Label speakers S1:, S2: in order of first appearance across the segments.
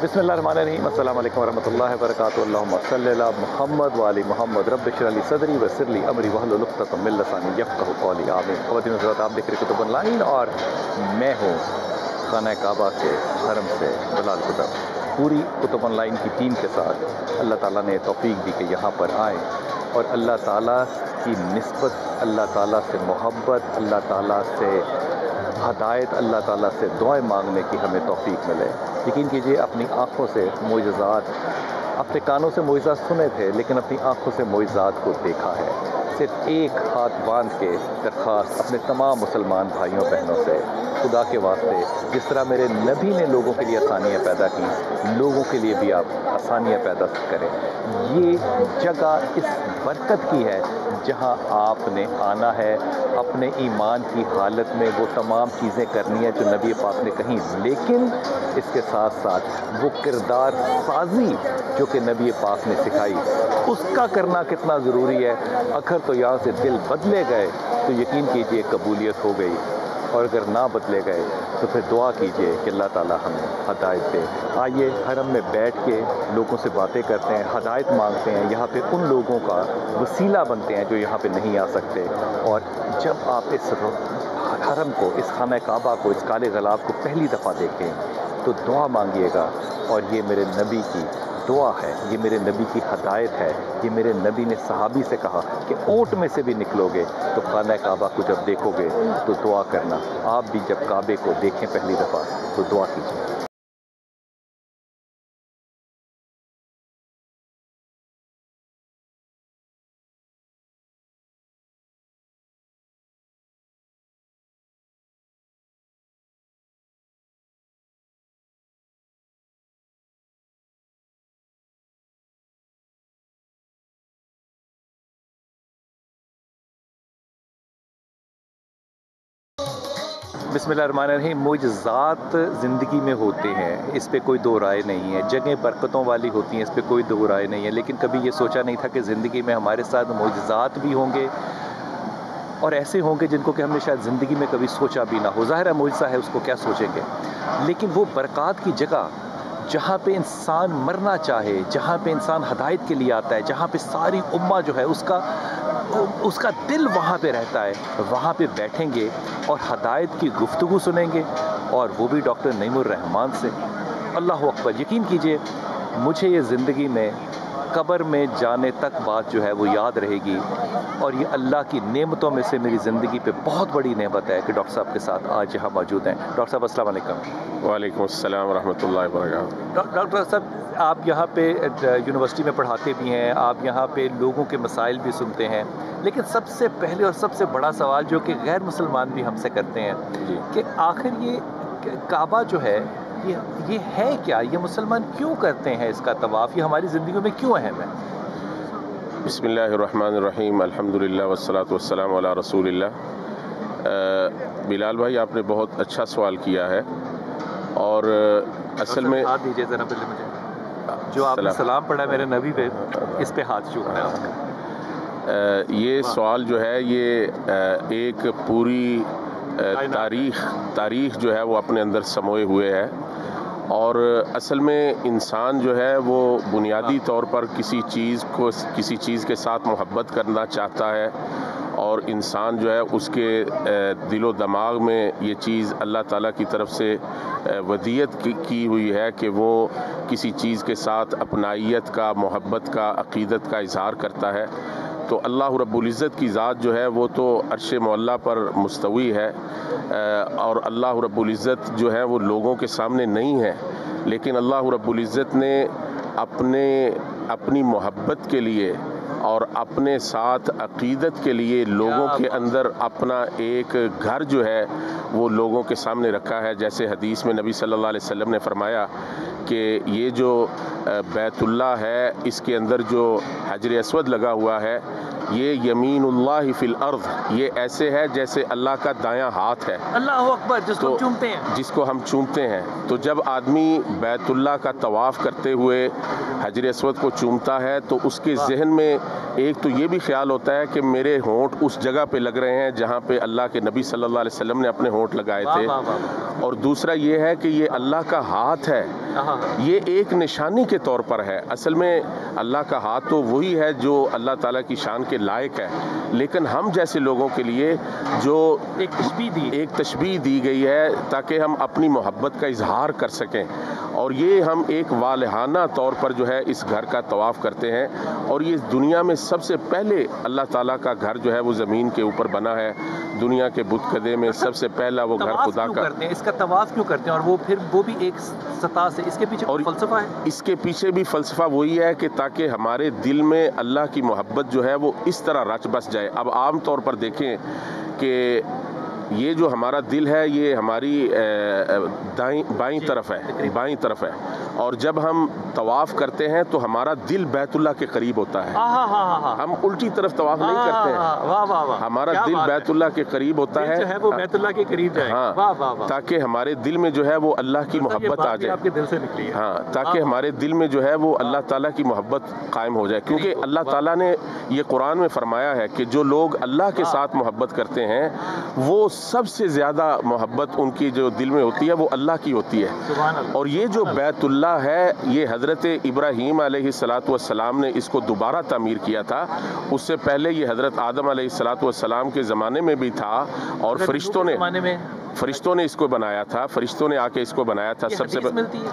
S1: بسم اللہ الرحمن الرحیم السلام علیکم ورحمۃ اللہ وبرکاتہ اللہم صلی علی محمد وعلی محمد رب اشرح لی صدری ویسر لی امری واحلل عقدۃ من لسانی یفقہوا قولی آمین۔ خواتین و حضرات، آپ دیکھ رہے کتب آن لائن اور میں ہوں خانہ کعبہ کے حرم سے بلال کتب۔ پوری کتب آن لائن کی ٹیم کے ساتھ اللہ تعالیٰ نے توفیق دی کہ یہاں پر آئیں اور اللہ تعالیٰ کی نسبت، اللہ تعالیٰ سے محبت، اللہ تعالیٰ سے ہدایت، اللہ تعالیٰ سے دعائیں مانگنے کی ہمیں توفیق ملے۔ یقین کیجئے اپنی آنکھوں سے معجزات، اپنے کانوں سے معجزات سنے تھے لیکن اپنی آنکھوں سے معجزات کو دیکھا ہے۔ صرف ایک ہاتھ باندھ کے درخواست اپنے تمام مسلمان بھائیوں بہنوں سے، خدا کے واسطے جس طرح میرے نبی نے لوگوں کے لیے آسانیاں پیدا کی، لوگوں کے لیے بھی آپ آسانیاں پیدا کریں۔ یہ جگہ اس برکت کی ہے جہاں آپ نے آنا ہے، اپنے ایمان کی حالت میں وہ تمام چیزیں کرنی ہیں جو نبی پاک نے کہیں، لیکن اس کے ساتھ ساتھ وہ کردار سازی جو کہ نبی پاک نے سکھائی، اس کا کرنا کتنا ضروری ہے۔ اگر تو یہاں سے دل بدلے گئے تو یقین کیجئے قبولیت ہو گئی، اور اگر نہ بدلے گئے تو پھر دعا کیجئے کہ اللہ تعالیٰ ہمیں ہدایت دے۔ آئیے حرم میں بیٹھ کے لوگوں سے باتیں کرتے ہیں، ہدایت مانگتے ہیں، یہاں پہ ان لوگوں کا وسیلہ بنتے ہیں جو یہاں پہ نہیں آ سکتے۔ اور جب آپ اس حرم کو، اس خانہ کعبہ کو، اس کالے غلاب کو پہلی دفعہ دیکھیں تو دعا مانگیے گا، اور یہ میرے نبی کی دعا ہے، یہ میرے نبی کی ہدایت ہے۔ یہ میرے نبی نے صحابی سے کہا کہ اونٹ میں سے بھی نکلو گے تو خانہ کعبہ کو جب دیکھو گے تو دعا کرنا۔ آپ بھی جب کعبے کو دیکھیں پہلی دفعہ تو دعا کیجیے۔ بسم اللہ الرحمن الرحیم۔ معجزات زندگی میں ہوتے ہیں، اس پہ کوئی دو رائے نہیں ہے۔ جگہیں برکتوں والی ہوتی ہیں، اس پہ کوئی دو رائے نہیں ہے، لیکن کبھی یہ سوچا نہیں تھا کہ زندگی میں ہمارے ساتھ معجزات بھی ہوں گے، اور ایسے ہوں گے جن کو کہ ہم نے شاید زندگی میں کبھی سوچا بھی نہ ہو۔ ظاہر ہے معجزہ ہے، اس کو کیا سوچیں گے، لیکن وہ برکات کی جگہ جہاں پہ انسان مرنا چاہے، جہاں پہ انسان ہدایت کے لیے آتا ہے، جہاں پہ ساری امہ جو ہے اس کا دل وہاں پہ رہتا ہے، وہاں پہ بیٹھیں گے اور ہدایت کی گفتگو سنیں گے، اور وہ بھی ڈاکٹر نعیم الرحمن سے۔ اللہ اکبر۔ یقین کیجئے مجھے یہ زندگی میں قبر میں جانے تک بات جو ہے وہ یاد رہے گی، اور یہ اللہ کی نعمتوں میں سے میری زندگی پہ بہت بڑی نعمت ہے کہ ڈاکٹر صاحب کے ساتھ آج یہاں موجود ہیں۔ ڈاکٹر صاحب السلام علیکم۔
S2: وعلیکم السلام ورحمۃ اللہ وبرکاتہ۔
S1: ڈاکٹر صاحب، آپ یہاں پہ یونیورسٹی میں پڑھاتے بھی ہیں، آپ یہاں پہ لوگوں کے مسائل بھی سنتے ہیں، لیکن سب سے پہلے اور سب سے بڑا سوال جو کہ غیر مسلمان بھی ہم سے کرتے ہیں کہ آخر یہ کعبہ جو ہے یہ ہے کیا؟ یہ مسلمان کیوں کرتے ہیں اس کا طواف؟ یہ ہماری زندگیوں میں کیوں اہم ہے؟
S2: بسم اللہ الرحمن الرحیم، الحمدللہ والصلاۃ والسلام علی رسول اللہ۔ بلال بھائی، آپ نے بہت اچھا سوال کیا ہے، اور اصل میں
S1: ہاتھ دیجیے ذرا پہلے مجھے، جو آپ نے سلام پڑھا میرے نبی پہ، اس پہ ہاتھ چھو رہا ہے آپ کا۔
S2: یہ سوال جو ہے یہ ایک پوری تاریخ جو ہے وہ اپنے اندر سموئے ہوئے ہے، اور اصل میں انسان جو ہے وہ بنیادی طور پر کسی چیز کے ساتھ محبت کرنا چاہتا ہے، اور انسان جو ہے اس کے دل و دماغ میں یہ چیز اللہ تعالیٰ کی طرف سے ودیت کی ہوئی ہے کہ وہ کسی چیز کے ساتھ اپنائیت کا، محبت کا، عقیدت کا اظہار کرتا ہے۔ تو اللہ رب العزت کی ذات جو ہے وہ تو عرش معلیٰ پر مستوی ہے، اور اللہ رب العزت جو ہے وہ لوگوں کے سامنے نہیں ہے، لیکن اللہ رب العزت نے اپنی محبت کے لیے اور اپنے ساتھ عقیدت کے لیے لوگوں کے اندر اپنا ایک گھر جو ہے وہ لوگوں کے سامنے رکھا ہے۔ جیسے حدیث میں نبی صلی اللہ علیہ وسلم نے فرمایا کہ یہ جو بیت اللہ ہے اس کے اندر جو حجر اسود لگا ہوا ہے یہ یمین اللہ فی الارض، یہ ایسے ہے جیسے اللہ کا دایاں ہاتھ ہے،
S1: اللہ اکبر، جس کو چومتے ہیں،
S2: جس کو ہم چومتے ہیں۔ تو جب آدمی بیت اللہ کا طواف کرتے ہوئے حجر اسود کو چومتا ہے تو اس کے ذہن میں ایک تو یہ بھی خیال ہوتا ہے کہ میرے ہونٹ اس جگہ پہ لگ رہے ہیں جہاں پہ اللہ کے نبی صلی اللہ علیہ وسلم نے اپنے ہونٹ لگائے تھے، اور دوسرا یہ ہے کہ یہ اللہ کا ہاتھ ہے، یہ ایک نشانی کے طور پر ہے۔ اصل میں اللہ کا ہاتھ تو وہی ہے جو اللہ تعالیٰ کی شان کے لائق ہے، لیکن ہم جیسے لوگوں کے لیے جو ایک تشبیہ دی گئی ہے تاکہ ہم اپنی محبت کا اظہار کر سکیں، اور یہ ہم ایک والہانہ طور پر جو ہے اس گھر کا طواف کرتے ہیں، اور یہ دنیا میں سب سے پہلے اللہ تعالیٰ کا گھر جو ہے وہ زمین کے اوپر بنا ہے، دنیا کے بت قدے میں سب سے پہلا وہ گھر خدا کا۔
S1: اس کا طواف کیوں کرتے ہیں؟ اور وہ بھی ایک سطح سے، اس کے پیچھے اور فلسفہ ہے؟
S2: اس کے پیچھے بھی فلسفہ وہی ہے کہ تاکہ ہمارے دل میں اللہ کی محبت جو ہے وہ اس طرح رچ بس جائے۔ اب عام طور پر دیکھیں کہ یہ جو ہمارا دل ہے یہ ہماری بائیں طرف ہے، اور جب ہم طواف کرتے ہیں تو ہمارا دل بیت اللہ کے قریب ہوتا ہے، ہم الٹی طرف طواف نہیں کرتے ہیں، ہمارا دل بیت اللہ کے قریب ہوتا ہے،
S1: وہ بیت اللہ کے قریب جائے،
S2: تاکہ ہمارے دل میں جو ہے وہ اللہ کی محبت آ جائے،
S1: آپ کے دل سے نکلی ہے،
S2: ہاں، تاکہ ہمارے دل میں جو ہے وہ اللہ تعالیٰ کی محبت قائم ہو جائے، کیونکہ اللہ تعالیٰ نے یہ قرآن میں فرمایا ہے کہ جو لوگ اللہ کے ساتھ محبت کرتے ہیں وہ سب سے زیادہ محبت ان کی جو دل میں ہوتی ہے وہ اللہ کی ہوتی ہے۔ اور یہ جو بیت اللہ ہے یہ حضرت ابراہیم علیہ السلام نے اس کو دوبارہ تعمیر کیا تھا، اس سے پہلے یہ حضرت آدم علیہ السلام کے زمانے میں بھی تھا، اور فرشتوں نے اس کو بنایا تھا، فرشتوں نے آ کے اس کو بنایا تھا۔ سب سے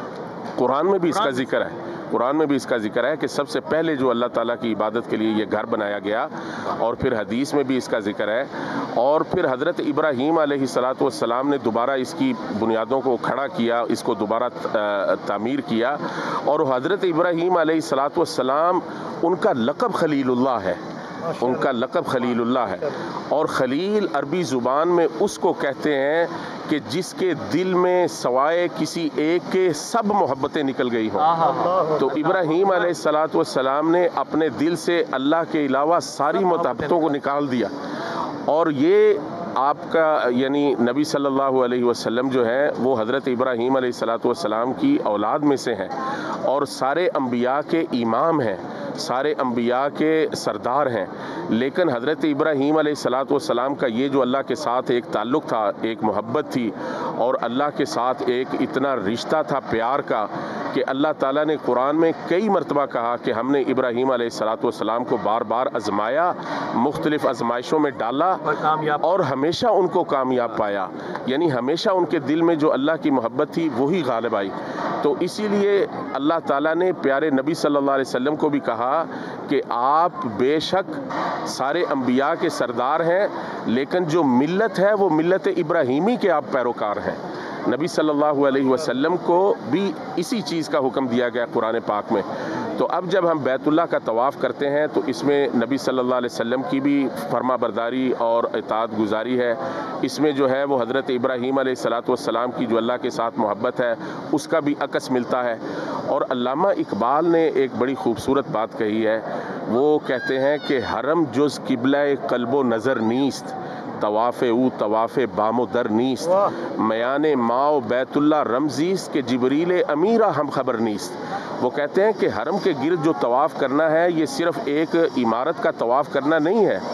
S2: قرآن میں بھی اس کا ذکر ہے، قرآن میں بھی اس کا ذکر ہے کہ سب سے پہلے جو اللہ تعالیٰ کی عبادت کے لیے یہ گھر بنایا گیا، اور پھر حدیث میں بھی اس کا ذکر ہے، اور پھر حضرت ابراہیم علیہ السلام نے دوبارہ اس کی بنیادوں کو کھڑا کیا، اس کو دوبارہ تعمیر کیا، اور حضرت ابراہیم علیہ السلام ان کا لقب خلیل اللہ ہے، ان کا لقب خلیل اللہ ہے، اور خلیل عربی زبان میں اس کو کہتے ہیں کہ جس کے دل میں سوائے کسی ایک کے سب محبتیں نکل گئی ہوں۔ تو ابراہیم علیہ السلام نے اپنے دل سے اللہ کے علاوہ ساری محبتوں کو نکال دیا، اور یہ آپ کا یعنی نبی صلی اللہ علیہ وسلم جو ہے وہ حضرت ابراہیم علیہ السلام کی اولاد میں سے ہیں، اور سارے انبیاء کے امام ہیں، سارے انبیاء کے سردار ہیں، لیکن حضرت ابراہیم علیہ السلام کا یہ جو اللہ کے ساتھ ایک تعلق تھا، ایک محبت تھی، اور اللہ کے ساتھ ایک اتنا رشتہ تھا پیار کا، کہ اللہ تعالیٰ نے قرآن میں کئی مرتبہ کہا کہ ہم نے ابراہیم علیہ السلام کو بار بار آزمایا، مختلف آزمائشوں میں ڈالا، اور ہمیشہ ان کو کامیاب پایا، یعنی ہمیشہ ان کے دل میں جو اللہ کی محبت تھی وہی غالب آئی۔ تو اسی لیے اللہ تعالیٰ نے پیارے نبی صلی اللہ علیہ وسلم کو بھی کہا کہ آپ بے شک سارے انبیاء کے سردار ہیں، لیکن جو ملت ہے وہ ملت ابراہیمی کے آپ پیروکار ہیں۔ نبی صلی اللہ علیہ وسلم کو بھی اسی چیز کا حکم دیا گیا قرآن پاک میں۔ تو اب جب ہم بیت اللہ کا طواف کرتے ہیں تو اس میں نبی صلی اللہ علیہ وسلم کی بھی فرما برداری اور اطاعت گزاری ہے، اس میں جو ہے وہ حضرت ابراہیم علیہ السلام کی جو اللہ کے ساتھ محبت ہے اس کا بھی عکس ملتا ہے۔ اور علامہ اقبال نے ایک بڑی خوبصورت بات کہی ہے، وہ کہتے ہیں کہ حرم جز قبلہ قلب و نظر نیست، طواف او طواف بام و در نیست، میان ماؤ بیت اللہ رمزیست کہ جبریل امیرہ ہم خبر نیست۔ وہ کہتے ہیں کہ حرم کے گرد جو طواف کرنا ہے یہ صرف ایک عمارت کا طواف کرنا نہیں ہے،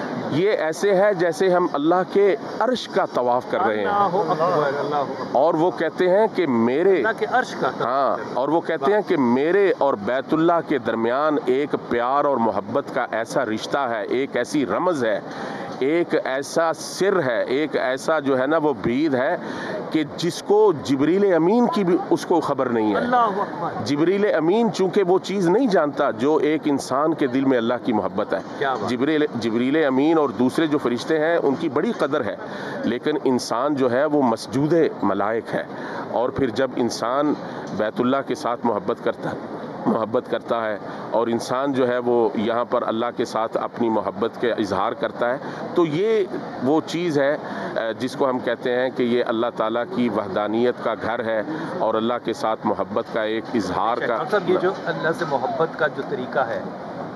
S2: یہ ایسے ہے جیسے ہم اللہ کے عرش کا طواف کر رہے ہیں، اور وہ کہتے ہیں کہ وہ کہتے ہیں کہ میرے اور بیت اللہ کے درمیان ایک پیار اور محبت کا ایسا رشتہ ہے، ایک ایسی رمز ہے، ایک ایسا سر ہے، ایک ایسا جو ہے نا وہ بید ہے کہ جس کو جبریل امین کی بھی اس کو خبر نہیں ہے۔ جبریل امین چونکہ وہ چیز نہیں جانتا جو ایک انسان کے دل میں اللہ کی محبت ہے۔ جبریل امین اور دوسرے جو فرشتے ہیں ان کی بڑی قدر ہے، لیکن انسان جو ہے وہ مسجود ملائک ہے، اور پھر جب انسان بیت اللہ کے ساتھ محبت کرتا ہے محبت کرتا ہے اور انسان جو ہے وہ یہاں پر اللہ کے ساتھ اپنی محبت کے اظہار کرتا ہے، تو یہ وہ چیز ہے جس کو ہم کہتے ہیں کہ یہ اللہ تعالیٰ کی وحدانیت کا گھر ہے اور اللہ کے ساتھ محبت کا ایک اظہار کا۔
S1: مطلب یہ جو اللہ سے محبت کا جو طریقہ ہے،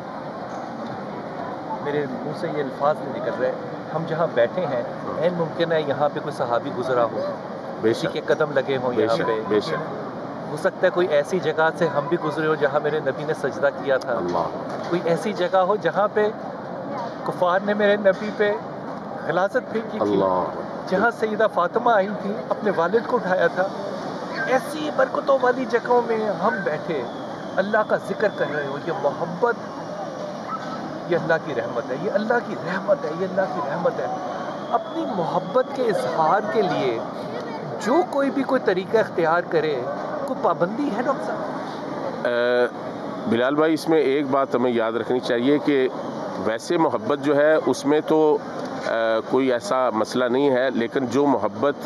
S1: میرے منہ سے یہ الفاظ نہیں نکل رہے، ہم جہاں بیٹھے ہیں این ممکن ہے یہاں پہ کوئی صحابی گزرا ہو، کسی کے قدم لگے ہوں یہاں پہ،
S2: بے شک
S1: ہو سکتا ہے کوئی ایسی جگہ سے ہم بھی گزرے ہو جہاں میرے نبی نے سجدہ کیا تھا، کوئی ایسی جگہ ہو جہاں پہ کفار نے میرے نبی پہ غلاظت پھینکی تھی، جہاں سیدہ فاطمہ آئی تھی اپنے والد کو اٹھایا تھا، ایسی برکتوں والی جگہوں میں ہم بیٹھے اللہ کا ذکر کر رہے ہو، یہ محبت، یہ اللہ کی رحمت ہے، یہ اللہ کی رحمت ہے، یہ اللہ کی رحمت ہے۔ اپنی محبت کے اظہار کے لیے جو کوئی بھی کوئی طریقہ اختیار کرے، کوئی پابندی ہے ڈاکٹر صاحب؟
S2: بلال بھائی، اس میں ایک بات ہمیں یاد رکھنی چاہیے کہ ویسے محبت جو ہے اس میں تو کوئی ایسا مسئلہ نہیں ہے، لیکن جو محبت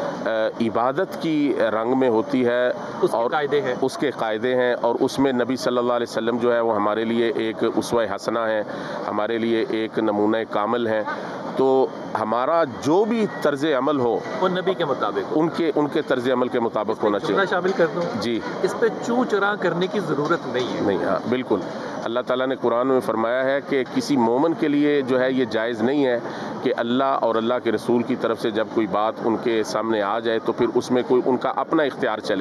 S2: عبادت کی رنگ میں ہوتی ہے اور اس کے قاعدے ہیں، اور اس میں نبی صلی اللہ علیہ وسلم جو ہے وہ ہمارے لیے ایک اسوہ حسنہ ہے، ہمارے لیے ایک نمونہ کامل ہے، تو ہمارا جو بھی طرز عمل ہو
S1: وہ نبی کے مطابق،
S2: ان کے طرز عمل کے مطابق ہونا چاہیے۔
S1: شامل کر دوں
S2: جی،
S1: اس پہ چوں چراں کرنے کی ضرورت نہیں ہے۔
S2: نہیں، ہاں بالکل، اللہ تعالیٰ نے قرآن میں فرمایا ہے کہ کسی مومن کے لیے جو ہے یہ جائز نہیں ہے کہ اللہ اور اللہ کے رسول کی طرف سے جب کوئی بات ان کے سامنے آ جائے تو پھر اس میں کوئی ان کا اپنا اختیار چلے،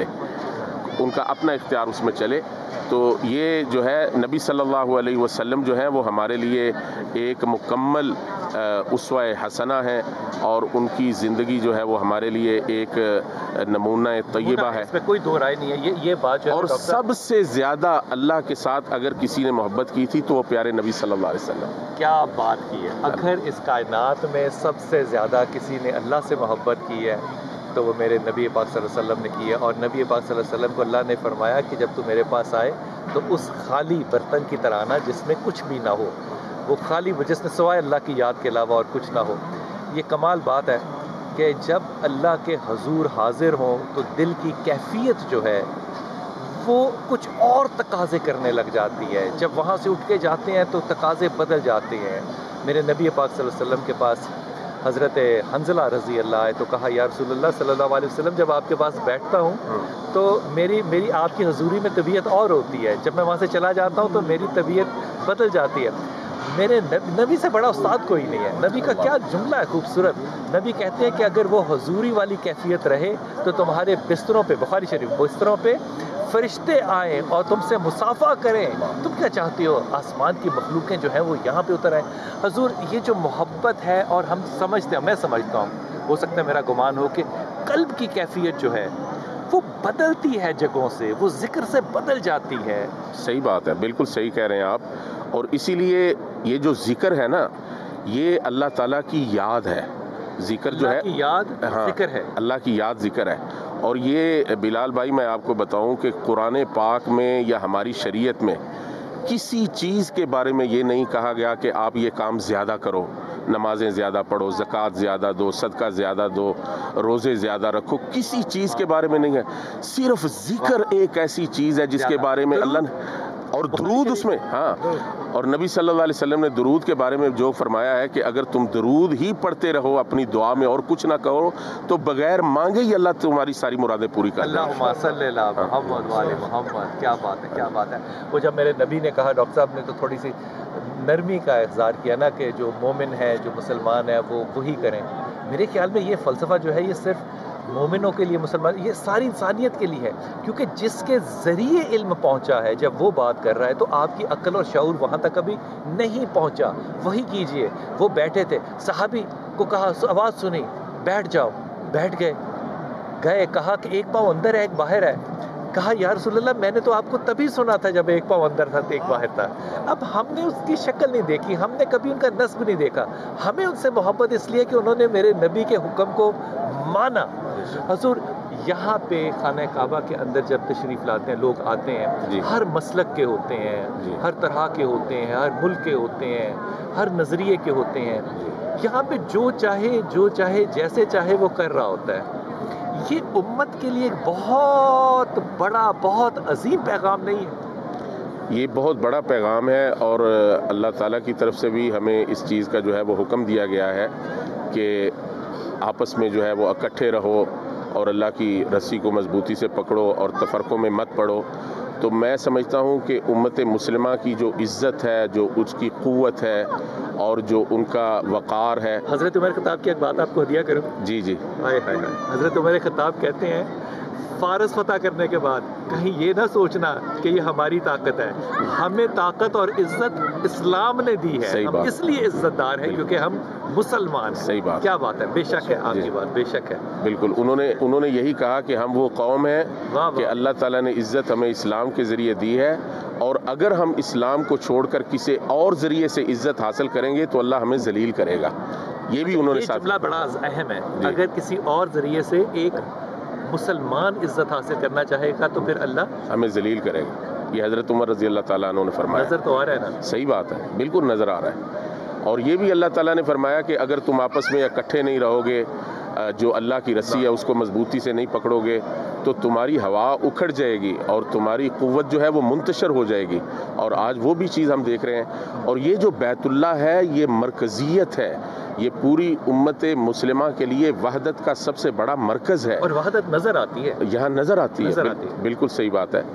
S2: ان کا اپنا اختیار اس میں چلے۔ تو یہ جو ہے نبی صلی اللہ علیہ وسلم جو ہے وہ ہمارے لیے ایک مکمل اسوہ حسنہ ہے، اور ان کی زندگی جو ہے وہ ہمارے لیے ایک نمونہ طیبہ ہے،
S1: اس میں کوئی دو رائے نہیں ہے، یہ بات جو ہے
S2: اور سب سے زیادہ اللہ کے ساتھ اگر کسی نے محبت کی تھی تو وہ پیارے نبی صلی اللہ علیہ وسلم۔
S1: کیا بات کی ہے، اگر اس کائنات میں سب سے زیادہ کسی نے اللہ سے محبت کی ہے تو وہ میرے نبی پاک صلی اللہ علیہ وسلم نے کی ہے، اور نبی پاک صلی اللہ علیہ وسلم کو اللہ نے فرمایا کہ جب تو میرے پاس آئے تو اس خالی برتن کی طرح آنا جس میں کچھ بھی نہ ہو، وہ خالی جس میں سوائے اللہ کی یاد کے علاوہ اور کچھ نہ ہو۔ یہ کمال بات ہے کہ جب اللہ کے حضور حاضر ہوں تو دل کی کیفیت جو ہے وہ کچھ اور تقاضے کرنے لگ جاتی ہے، جب وہاں سے اٹھ کے جاتے ہیں تو تقاضے بدل جاتے ہیں۔ میرے نبی پاک صلی اللہ علیہ وسلم کے پاس حضرت حنظلہ رضی اللہ عنہ تو کہا یا رسول اللہ صلی اللہ علیہ وسلم، جب آپ کے پاس بیٹھتا ہوں تو میری آپ کی حضوری میں طبیعت اور ہوتی ہے، جب میں وہاں سے چلا جاتا ہوں تو میری طبیعت بدل جاتی ہے۔ میرے نبی سے بڑا استاد کوئی نہیں ہے۔ نبی کا کیا جملہ ہے خوبصورت، نبی کہتے ہیں کہ اگر وہ حضوری والی کیفیت رہے تو تمہارے بستروں پہ، بخاری شریف، بستروں پہ فرشتے آئیں اور تم سے مصافحہ کریں، تم کیا چاہتے ہو آسمان کی مخلوقیں جو ہیں وہ یہاں پہ اتر آئیں۔ حضور یہ جو محبت ہے، اور ہم سمجھتے ہیں، میں سمجھتا ہوں، ہو سکتا ہے میرا گمان ہو کہ قلب کی کیفیت جو ہے وہ بدلتی ہے جگہوں سے، وہ ذکر سے بدل جاتی ہے۔
S2: صحیح بات ہے، بالکل صحیح کہہ رہے ہیں آپ، اور اسی لیے یہ جو ذکر ہے نا، یہ اللہ تعالیٰ کی یاد ہے، ذکر جو ہے
S1: اللہ کی یاد ذکر ہے،
S2: اللہ کی یاد ذکر ہے۔ اور یہ بلال بھائی میں آپ کو بتاؤں کہ قرآن پاک میں یا ہماری شریعت میں کسی چیز کے بارے میں یہ نہیں کہا گیا کہ آپ یہ کام زیادہ کرو، نمازیں زیادہ پڑھو، زکوٰۃ زیادہ دو، صدقہ زیادہ دو، روزے زیادہ رکھو، کسی چیز کے بارے میں نہیں ہے، صرف ذکر ایک ایسی چیز ہے جس کے بارے میں اللہ نے، اور درود اس میں، ہاں، اور نبی صلی اللہ علیہ وسلم نے درود کے بارے میں جو فرمایا ہے کہ اگر تم درود ہی پڑھتے رہو اپنی دعا میں اور کچھ نہ کرو تو بغیر مانگے ہی اللہ تمہاری ساری مرادیں پوری کر دے گا۔
S1: اللہم صلی علی محمد وآل محمد۔ کیا بات ہے، کیا بات ہے۔ وہ جب میرے نبی نے کہا، ڈاکٹر صاحب نے تو تھوڑی سی نرمی کا اظہار کیا نا کہ جو مومن ہے، جو مسلمان ہے، وہ وہی کریں۔ میرے خیال میں یہ فلسفہ جو ہے یہ صرف مومنوں کے لیے، مسلمان، یہ ساری انسانیت کے لیے ہے، کیونکہ جس کے ذریعے علم پہنچا ہے جب وہ بات کر رہا ہے تو آپ کی عقل اور شعور وہاں تک ابھی نہیں پہنچا۔ وہی کیجئے۔ وہ بیٹھے تھے، صحابی کو کہا، آواز سنی، بیٹھ جاؤ، بیٹھ گئے، کہا کہ ایک پاؤں اندر ہے ایک باہر ہے۔ کہا یا رسول اللہ میں نے تو آپ کو تبھی سنا تھا جب ایک پاؤں اندر تھا تو ایک باہر تھا، اب ہم نے اس کی شکل نہیں دیکھی، ہم نے کبھی ان کا نسب نہیں دیکھا، ہمیں ان سے محبت اس لیے کہ انہوں نے میرے نبی کے حکم کو مانا۔ حضور یہاں پہ خانہ کعبہ کے اندر جب تشریف لاتے ہیں، لوگ آتے ہیں، ہر مسلک کے ہوتے ہیں، ہر طرح کے ہوتے ہیں، ہر ملک کے ہوتے ہیں، ہر نظریے کے ہوتے ہیں، یہاں پہ جو چاہے جیسے چاہے وہ کر رہا ہوتا ہے۔ یہ امت کے لیے ایک بہت بڑا، بہت عظیم پیغام نہیں ہے؟
S2: یہ بہت بڑا پیغام ہے، اور اللہ تعالیٰ کی طرف سے بھی ہمیں اس چیز کا جو ہے وہ حکم دیا گیا ہے کہ آپس میں جو ہے وہ اکٹھے رہو اور اللہ کی رسی کو مضبوطی سے پکڑو اور تفرقوں میں مت پڑو۔ تو میں سمجھتا ہوں کہ امت مسلمہ کی جو عزت ہے، جو اس کی قوت ہے اور جو ان کا وقار ہے۔
S1: حضرت عمر خطاب کی ایک بات آپ کو ہدیہ کروں؟
S2: جی جی
S1: ہائے ہائے ہائے، حضرت عمر خطاب کہتے ہیں فارس فتح کرنے کے بعد کہیں یہ نہ سوچنا کہ یہ ہماری طاقت ہے، ہمیں طاقت اور عزت اسلام نے دی ہے،
S2: صحیح
S1: ہم
S2: بات،
S1: اس لیے عزت دار ہیں کیونکہ ہم مسلمان ہیں۔
S2: صحیح بات،
S1: کیا بات ہے، بے شک ہے آپ
S2: جی
S1: کی بات، بے شک ہے۔
S2: بالکل۔ انہوں نے یہی کہا کہ ہم وہ قوم ہیں
S1: واہ
S2: کہ
S1: واہ،
S2: اللہ تعالیٰ نے عزت ہمیں اسلام کے ذریعے دی ہے، اور اگر ہم اسلام کو چھوڑ کر کسی اور ذریعے سے عزت حاصل کریں گے تو اللہ ہمیں ذلیل کرے گا۔ یہ بھی انہوں نے
S1: یہ
S2: ساتھ
S1: جملہ بڑا اہم ہے،
S2: جی۔
S1: اگر کسی اور ذریعے سے ایک مسلمان عزت حاصل کرنا چاہے گا تو پھر اللہ
S2: ہمیں ذلیل کرے گا۔ یہ حضرت عمر رضی اللہ تعالیٰ عنہ نے فرمایا۔
S1: نظر تو آ رہا ہے نا۔
S2: صحیح بات ہے، بالکل نظر آ رہا ہے۔ اور یہ بھی اللہ تعالیٰ نے فرمایا کہ اگر تم آپس میں اکٹھے نہیں رہو گے، جو اللہ کی رسی ہے اس کو مضبوطی سے نہیں پکڑو گے تو تمہاری ہوا اکھڑ جائے گی اور تمہاری قوت جو ہے وہ منتشر ہو جائے گی، اور آج وہ بھی چیز ہم دیکھ رہے ہیں۔ اور یہ جو بیت اللہ ہے یہ مرکزیت ہے، یہ پوری امت مسلمہ کے لیے وحدت کا سب سے بڑا مرکز ہے،
S1: اور وحدت نظر آتی ہے،
S2: یہاں نظر آتی
S1: نظر
S2: ہے۔
S1: آتی ہے۔
S2: بالکل صحیح بات ہے۔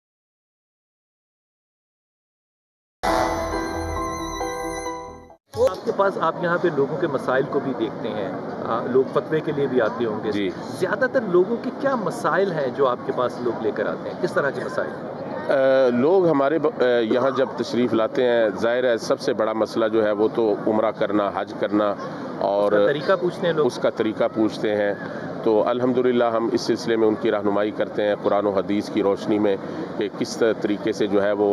S1: آپ کے پاس، آپ یہاں پہ لوگوں کے مسائل کو بھی دیکھتے ہیں، لوگ فتوے کے لیے بھی آتے ہوں گے،
S2: جی۔
S1: زیادہ تر لوگوں کے کیا مسائل ہیں جو آپ کے پاس لوگ لے کر آتے ہیں، کس طرح کے مسائل؟
S2: لوگ ہمارے یہاں جب تشریف لاتے ہیں، ظاہر ہے سب سے بڑا مسئلہ جو ہے وہ تو عمرہ کرنا، حج کرنا، اور
S1: اس کا طریقہ پوچھتے ہیں لوگ،
S2: اس کا طریقہ پوچھتے ہیں۔ تو الحمدللہ ہم اس سلسلے میں ان کی رہنمائی کرتے ہیں قرآن و حدیث کی روشنی میں کہ کس طریقے سے جو ہے وہ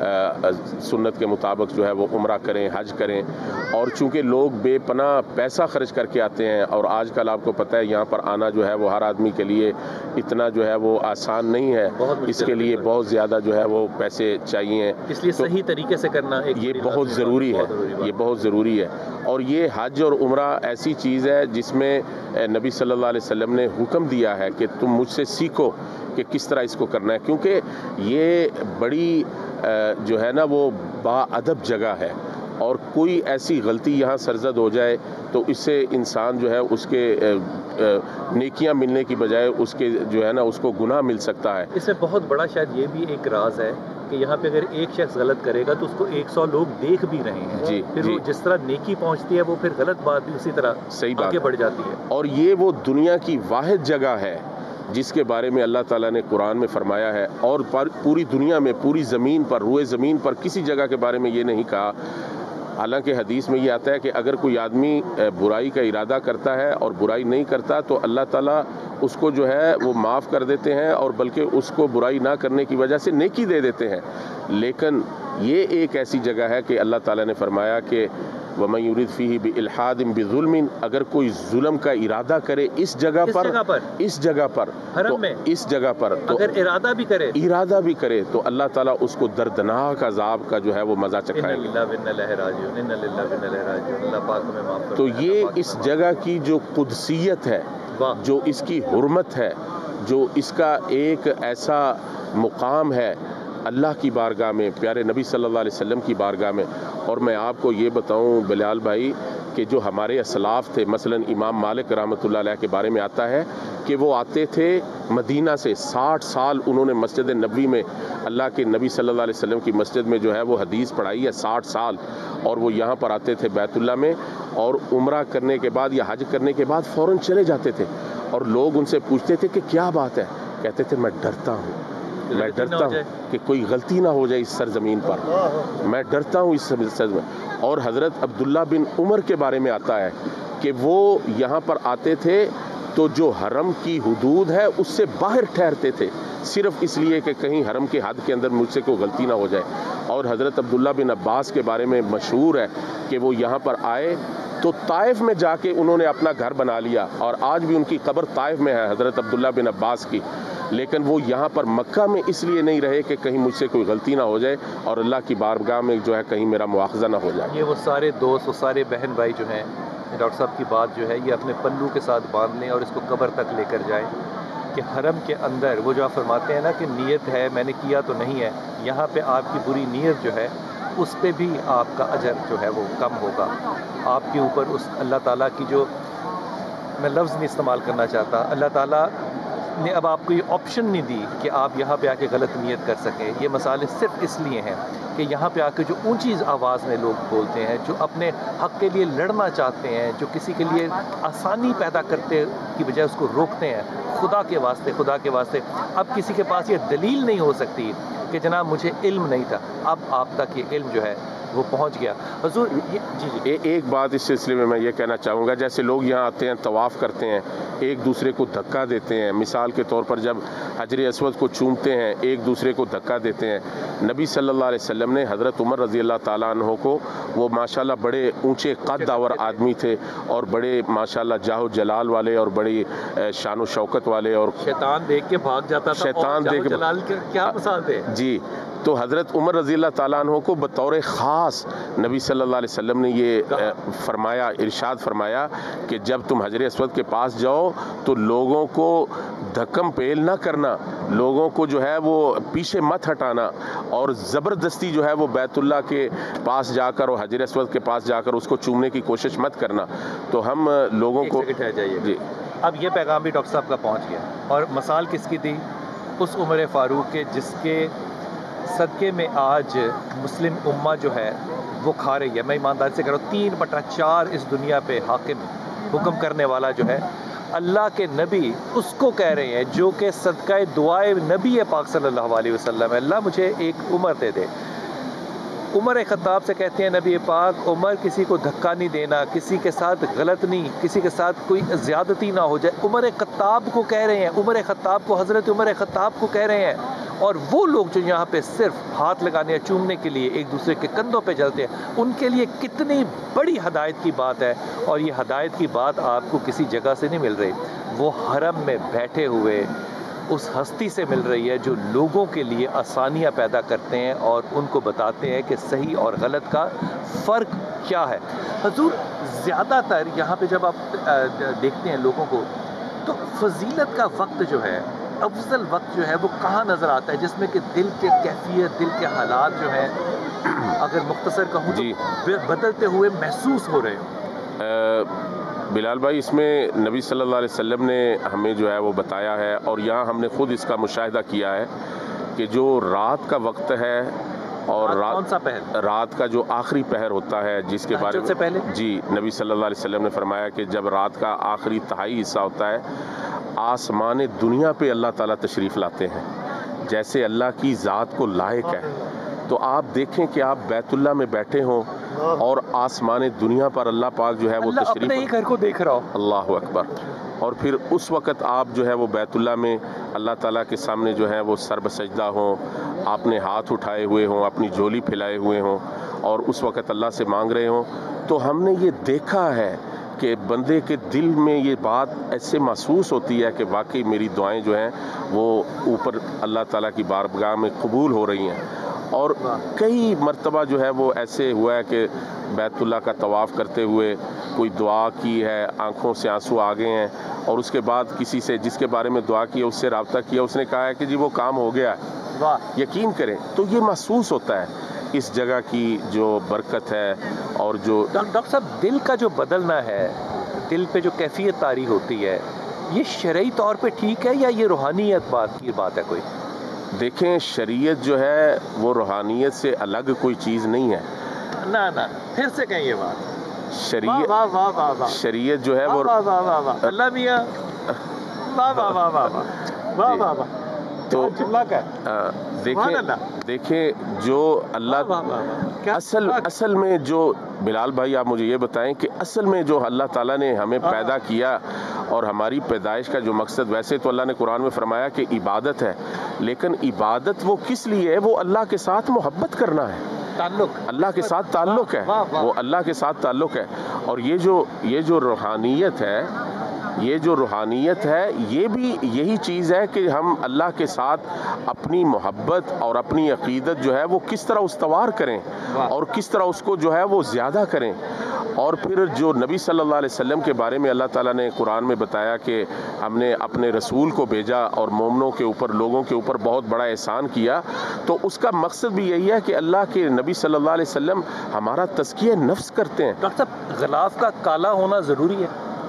S2: سنت کے مطابق جو ہے وہ عمرہ کریں، حج کریں۔ اور چونکہ لوگ بے پناہ پیسہ خرچ کر کے آتے ہیں، اور آج کل آپ کو پتہ ہے یہاں پر آنا جو ہے وہ ہر آدمی کے لیے اتنا جو ہے وہ آسان نہیں ہے، اس کے لیے بہت زیادہ جو ہے وہ پیسے چاہیے،
S1: اس لیے صحیح طریقے سے کرنا
S2: یہ بہت ضروری ہے، یہ بہت ضروری ہے۔ اور یہ حج اور عمرہ ایسی چیز ہے جس میں نبی صلی اللہ علیہ وسلم نے حکم دیا ہے کہ تم مجھ سے سیکھو کہ کس طرح اس کو کرنا ہے، کیونکہ یہ بڑی جو ہے نا وہ با ادب جگہ ہے، اور کوئی ایسی غلطی یہاں سرزد ہو جائے تو اس سے انسان جو ہے اس کے نیکیاں ملنے کی بجائے اس کے جو ہے نا اس کو گناہ مل سکتا ہے۔
S1: اس میں بہت بڑا شاید یہ بھی ایک راز ہے کہ یہاں پہ اگر ایک شخص غلط کرے گا تو اس کو 100 لوگ دیکھ بھی رہے ہیں،
S2: جی،
S1: پھر
S2: جی،
S1: وہ جس طرح نیکی پہنچتی ہے وہ پھر غلط بات بھی اسی طرح
S2: صحیح بات
S1: آگے بڑھ جاتی ہے۔
S2: اور یہ وہ دنیا کی واحد جگہ ہے جس کے بارے میں اللہ تعالیٰ نے قرآن میں فرمایا ہے، اور پوری دنیا میں، پوری زمین پر، روئے زمین پر کسی جگہ کے بارے میں یہ نہیں کہا۔ حالانکہ حدیث میں یہ آتا ہے کہ اگر کوئی آدمی برائی کا ارادہ کرتا ہے اور برائی نہیں کرتا تو اللہ تعالیٰ اس کو جو ہے وہ معاف کر دیتے ہیں، اور بلکہ اس کو برائی نہ کرنے کی وجہ سے نیکی دے دیتے ہیں۔ لیکن یہ ایک ایسی جگہ ہے کہ اللہ تعالیٰ نے فرمایا کہ وَمَن يُرِدْ فِيهِ بِإِلْحَادٍ بِظُلْمٍ، اگر کوئی ظلم کا ارادہ کرے اس جگہ پر،
S1: حرم میں،
S2: اس جگہ پر تو
S1: اگر ارادہ بھی کرے
S2: تو اللہ تعالیٰ اس کو دردناک عذاب کا جو ہے وہ مزہ چکھائے گا۔ تو یہ اس جگہ کی جو قدسیت ہے، جو اس کی حرمت ہے، جو اس کا ایک ایسا مقام ہے اللہ کی بارگاہ میں، پیارے نبی صلی اللہ علیہ وسلم کی بارگاہ میں۔ اور میں آپ کو یہ بتاؤں بلال بھائی کہ جو ہمارے اسلاف تھے، مثلا امام مالک رحمۃ اللہ علیہ کے بارے میں آتا ہے کہ وہ آتے تھے مدینہ سے، 60 سال انہوں نے مسجد نبوی میں اللہ کے نبی صلی اللہ علیہ وسلم کی مسجد میں جو ہے وہ حدیث پڑھائی ہے، 60 سال، اور وہ یہاں پر آتے تھے بیت اللہ میں، اور عمرہ کرنے کے بعد یا حج کرنے کے بعد فوراً چلے جاتے تھے، اور لوگ ان سے پوچھتے تھے کہ کیا بات ہے، کہتے تھے میں ڈرتا ہوں کہ کوئی غلطی نہ ہو جائے اس سرزمین پر، میں ڈرتا ہوں اس سرزمین۔ اور حضرت عبداللہ بن عمر کے بارے میں آتا ہے کہ وہ یہاں پر آتے تھے تو جو حرم کی حدود ہے اس سے باہر ٹھہرتے تھے، صرف اس لیے کہ کہیں حرم کے حد کے اندر مجھ سے کوئی غلطی نہ ہو جائے۔ اور حضرت عبداللہ بن عباس کے بارے میں مشہور ہے کہ وہ یہاں پر آئے تو طائف میں جا کے انہوں نے اپنا گھر بنا لیا، اور آج بھی ان کی قبر طائف میں ہے حضرت عبداللہ بن عباس کی، لیکن وہ یہاں پر مکہ میں اس لیے نہیں رہے کہ کہیں مجھ سے کوئی غلطی نہ ہو جائے اور اللہ کی بارگاہ میں جو ہے کہیں میرا مواخذہ نہ ہو جائے۔
S1: یہ وہ سارے دوست، وہ سارے بہن بھائی جو ہیں، ڈاکٹر صاحب کی بات جو ہے یہ اپنے پلو کے ساتھ باندھ لیں اور اس کو قبر تک لے کر جائیں، کہ حرم کے اندر وہ جو آپ فرماتے ہیں نا کہ نیت ہے میں نے کیا تو نہیں ہے، یہاں پہ آپ کی بری نیت جو ہے اس پہ بھی آپ کا اجر جو ہے وہ کم ہوگا. آپ کے اوپر اس اللہ تعالیٰ کی جو میں لفظ نہیں استعمال کرنا چاہتا، اللہ تعالیٰ نے اب آپ کو یہ آپشن نہیں دی کہ آپ یہاں پہ آ کے غلط نیت کر سکیں. یہ مسائل صرف اس لیے ہیں کہ یہاں پہ آ کے جو اونچی آواز میں لوگ بولتے ہیں، جو اپنے حق کے لیے لڑنا چاہتے ہیں، جو کسی کے لیے آسانی پیدا کرتے کی بجائے اس کو روکتے ہیں، خدا کے واسطے اب کسی کے پاس یہ دلیل نہیں ہو سکتی کہ جناب مجھے علم نہیں تھا. اب آپ تک یہ علم جو ہے وہ پہنچ گیا. حضور جی
S2: ایک بات اس سلسلے میں یہ کہنا چاہوں گا، جیسے لوگ یہاں آتے ہیں طواف کرتے ہیں، ایک دوسرے کو دھکا دیتے ہیں. مثال کے طور پر جب حجر اسود کو چومتے ہیں ایک دوسرے کو دھکا دیتے ہیں. نبی صلی اللہ علیہ وسلم نے حضرت عمر رضی اللہ تعالیٰ عنہ کو، وہ ماشاءاللہ بڑے اونچے قد اور آدمی تھے اور بڑے ماشاءاللہ جاہ و جلال والے اور بڑی شان و شوکت والے، اور
S1: شیطان دیکھ کے بھاگ جاتا تھا.
S2: شیطان دیکھ کے
S1: جلال کے کیا مثال تھے
S2: جی. تو حضرت عمر رضی اللہ تعالیٰ عنہ کو بطور خاص نبی صلی اللہ علیہ وسلم نے یہ فرمایا، ارشاد فرمایا کہ جب تم حجر اسود کے پاس جاؤ تو لوگوں کو دھکم پیل نہ کرنا، لوگوں کو جو ہے وہ پیچھے مت ہٹانا، اور زبردستی جو ہے وہ بیت اللہ کے پاس جا کر اور حجر اسود کے پاس جا کر اس کو چومنے کی کوشش مت کرنا. تو ہم لوگوں کو
S1: جی. اب یہ پیغام بھی ڈاکٹر صاحب کا پہنچ گیا. اور مثال کس کی تھی؟ اس عمر فاروق کے جس کے صدقے میں آج مسلم امہ جو ہے وہ کھا رہی ہے. میں ایمانداری سے کہہ رہا ہوں 3/4 اس دنیا پہ حاکم حکم کرنے والا جو ہے اللہ کے نبی اس کو کہہ رہے ہیں جو کہ صدقہ دعائے نبی پاک صلی اللہ علیہ وسلم ہے، اللہ مجھے ایک عمر دے دے. عمر خطاب سے کہتے ہیں نبی پاک، عمر کسی کو دھکا نہیں دینا، کسی کے ساتھ غلط نہیں، کسی کے ساتھ کوئی زیادتی نہ ہو جائے. عمر خطاب کو کہہ رہے ہیں، عمر خطاب کو، حضرت عمر خطاب کو کہہ رہے ہیں. اور وہ لوگ جو یہاں پہ صرف ہاتھ لگانے یا چومنے کے لیے ایک دوسرے کے کندھوں پہ چلتے ہیں، ان کے لیے کتنی بڑی ہدایت کی بات ہے. اور یہ ہدایت کی بات آپ کو کسی جگہ سے نہیں مل رہی، وہ حرم میں بیٹھے ہوئے اس ہستی سے مل رہی ہے جو لوگوں کے لیے آسانیاں پیدا کرتے ہیں اور ان کو بتاتے ہیں کہ صحیح اور غلط کا فرق کیا ہے. حضور زیادہ تر یہاں پہ جب آپ دیکھتے ہیں لوگوں کو تو فضیلت کا وقت جو ہے، افضل وقت جو ہے وہ کہاں نظر آتا ہے جس میں کہ دل کے کیفیت، دل کے حالات جو ہیں اگر مختصر کہوں تو بدلتے ہوئے محسوس ہو رہے ہوں؟
S2: بلال بھائی، اس میں نبی صلی اللہ علیہ وسلم نے ہمیں جو ہے وہ بتایا ہے، اور یہاں ہم نے خود اس کا مشاہدہ کیا ہے کہ جو رات کا وقت ہے اور رات کا جو آخری پہر ہوتا ہے جس کے بارے میں
S1: پہلے
S2: جی نبی صلی اللہ علیہ وسلم نے فرمایا کہ جب رات کا آخری تہائی حصہ ہوتا ہے، آسمان دنیا پہ اللہ تعالیٰ تشریف لاتے ہیں جیسے اللہ کی ذات کو لائق ہے. تو آپ دیکھیں کہ آپ بیت اللہ میں بیٹھے ہوں اور آسمان دنیا پر اللہ پاک جو ہے وہ تشریف
S1: اپنے ہی گھر کو دیکھ رہا ہو.
S2: اللہ اکبر. اور پھر اس وقت آپ جو ہے وہ بیت اللہ میں اللہ تعالیٰ کے سامنے جو ہے وہ سر بسجدہ ہوں، آپ نے ہاتھ اٹھائے ہوئے ہوں، اپنی جھولی پھیلائے ہوئے ہوں اور اس وقت اللہ سے مانگ رہے ہوں. تو ہم نے یہ دیکھا ہے کہ بندے کے دل میں یہ بات ایسے محسوس ہوتی ہے کہ واقعی میری دعائیں جو ہیں وہ اوپر اللہ تعالیٰ کی بارگاہ میں قبول ہو رہی ہیں. اور کئی مرتبہ جو ہے وہ ایسے ہوا ہے کہ بیت اللہ کا طواف کرتے ہوئے کوئی دعا کی ہے، آنکھوں سے آنسو آ گئے ہیں، اور اس کے بعد کسی سے جس کے بارے میں دعا کی ہے اس سے رابطہ کیا، اس نے کہا ہے کہ جی وہ کام ہو گیا ہے. یقین کریں تو یہ محسوس ہوتا ہے اس جگہ کی جو برکت ہے. اور جو
S1: ڈاکٹر صاحب دل کا جو بدلنا ہے، دل پہ جو کیفیت طاری ہوتی ہے، یہ شرعی طور پہ ٹھیک ہے یا یہ روحانیت کی بات ہے کوئی؟
S2: دیکھیں شریعت جو ہے وہ روحانیت سے الگ کوئی چیز نہیں ہے.
S1: نہ پھر سے کہیں یہ بات.
S2: شریعت جو ہے وہ
S1: اللہ میاں
S2: تو دیکھیں جو اللہ اصل میں جو بلال بھائی آپ مجھے یہ بتائیں کہ اصل میں جو اللہ تعالیٰ نے ہمیں پیدا کیا اور ہماری پیدائش کا جو مقصد، ویسے تو اللہ نے قرآن میں فرمایا کہ عبادت ہے، لیکن عبادت وہ کس لیے ہے؟ وہ اللہ کے ساتھ محبت کرنا ہے، اللہ کے ساتھ تعلق ہے، وہ اللہ کے ساتھ تعلق ہے. اور یہ جو روحانیت ہے، یہ بھی یہی چیز ہے کہ ہم اللہ کے ساتھ اپنی محبت اور اپنی عقیدت جو ہے وہ کس طرح استوار کریں اور کس طرح اس کو جو ہے وہ زیادہ کریں. اور پھر جو نبی صلی اللہ علیہ وسلم کے بارے میں اللہ تعالیٰ نے قرآن میں بتایا کہ ہم نے اپنے رسول کو بھیجا اور مومنوں کے اوپر، لوگوں کے اوپر بہت بڑا احسان کیا، تو اس کا مقصد بھی یہی ہے کہ اللہ کے نبی صلی اللہ علیہ وسلم ہمارا تزکیہ نفس کرتے ہیں۔
S1: ڈاکٹر صاحب، غلاف کا کالا ہونا ضروری ہے؟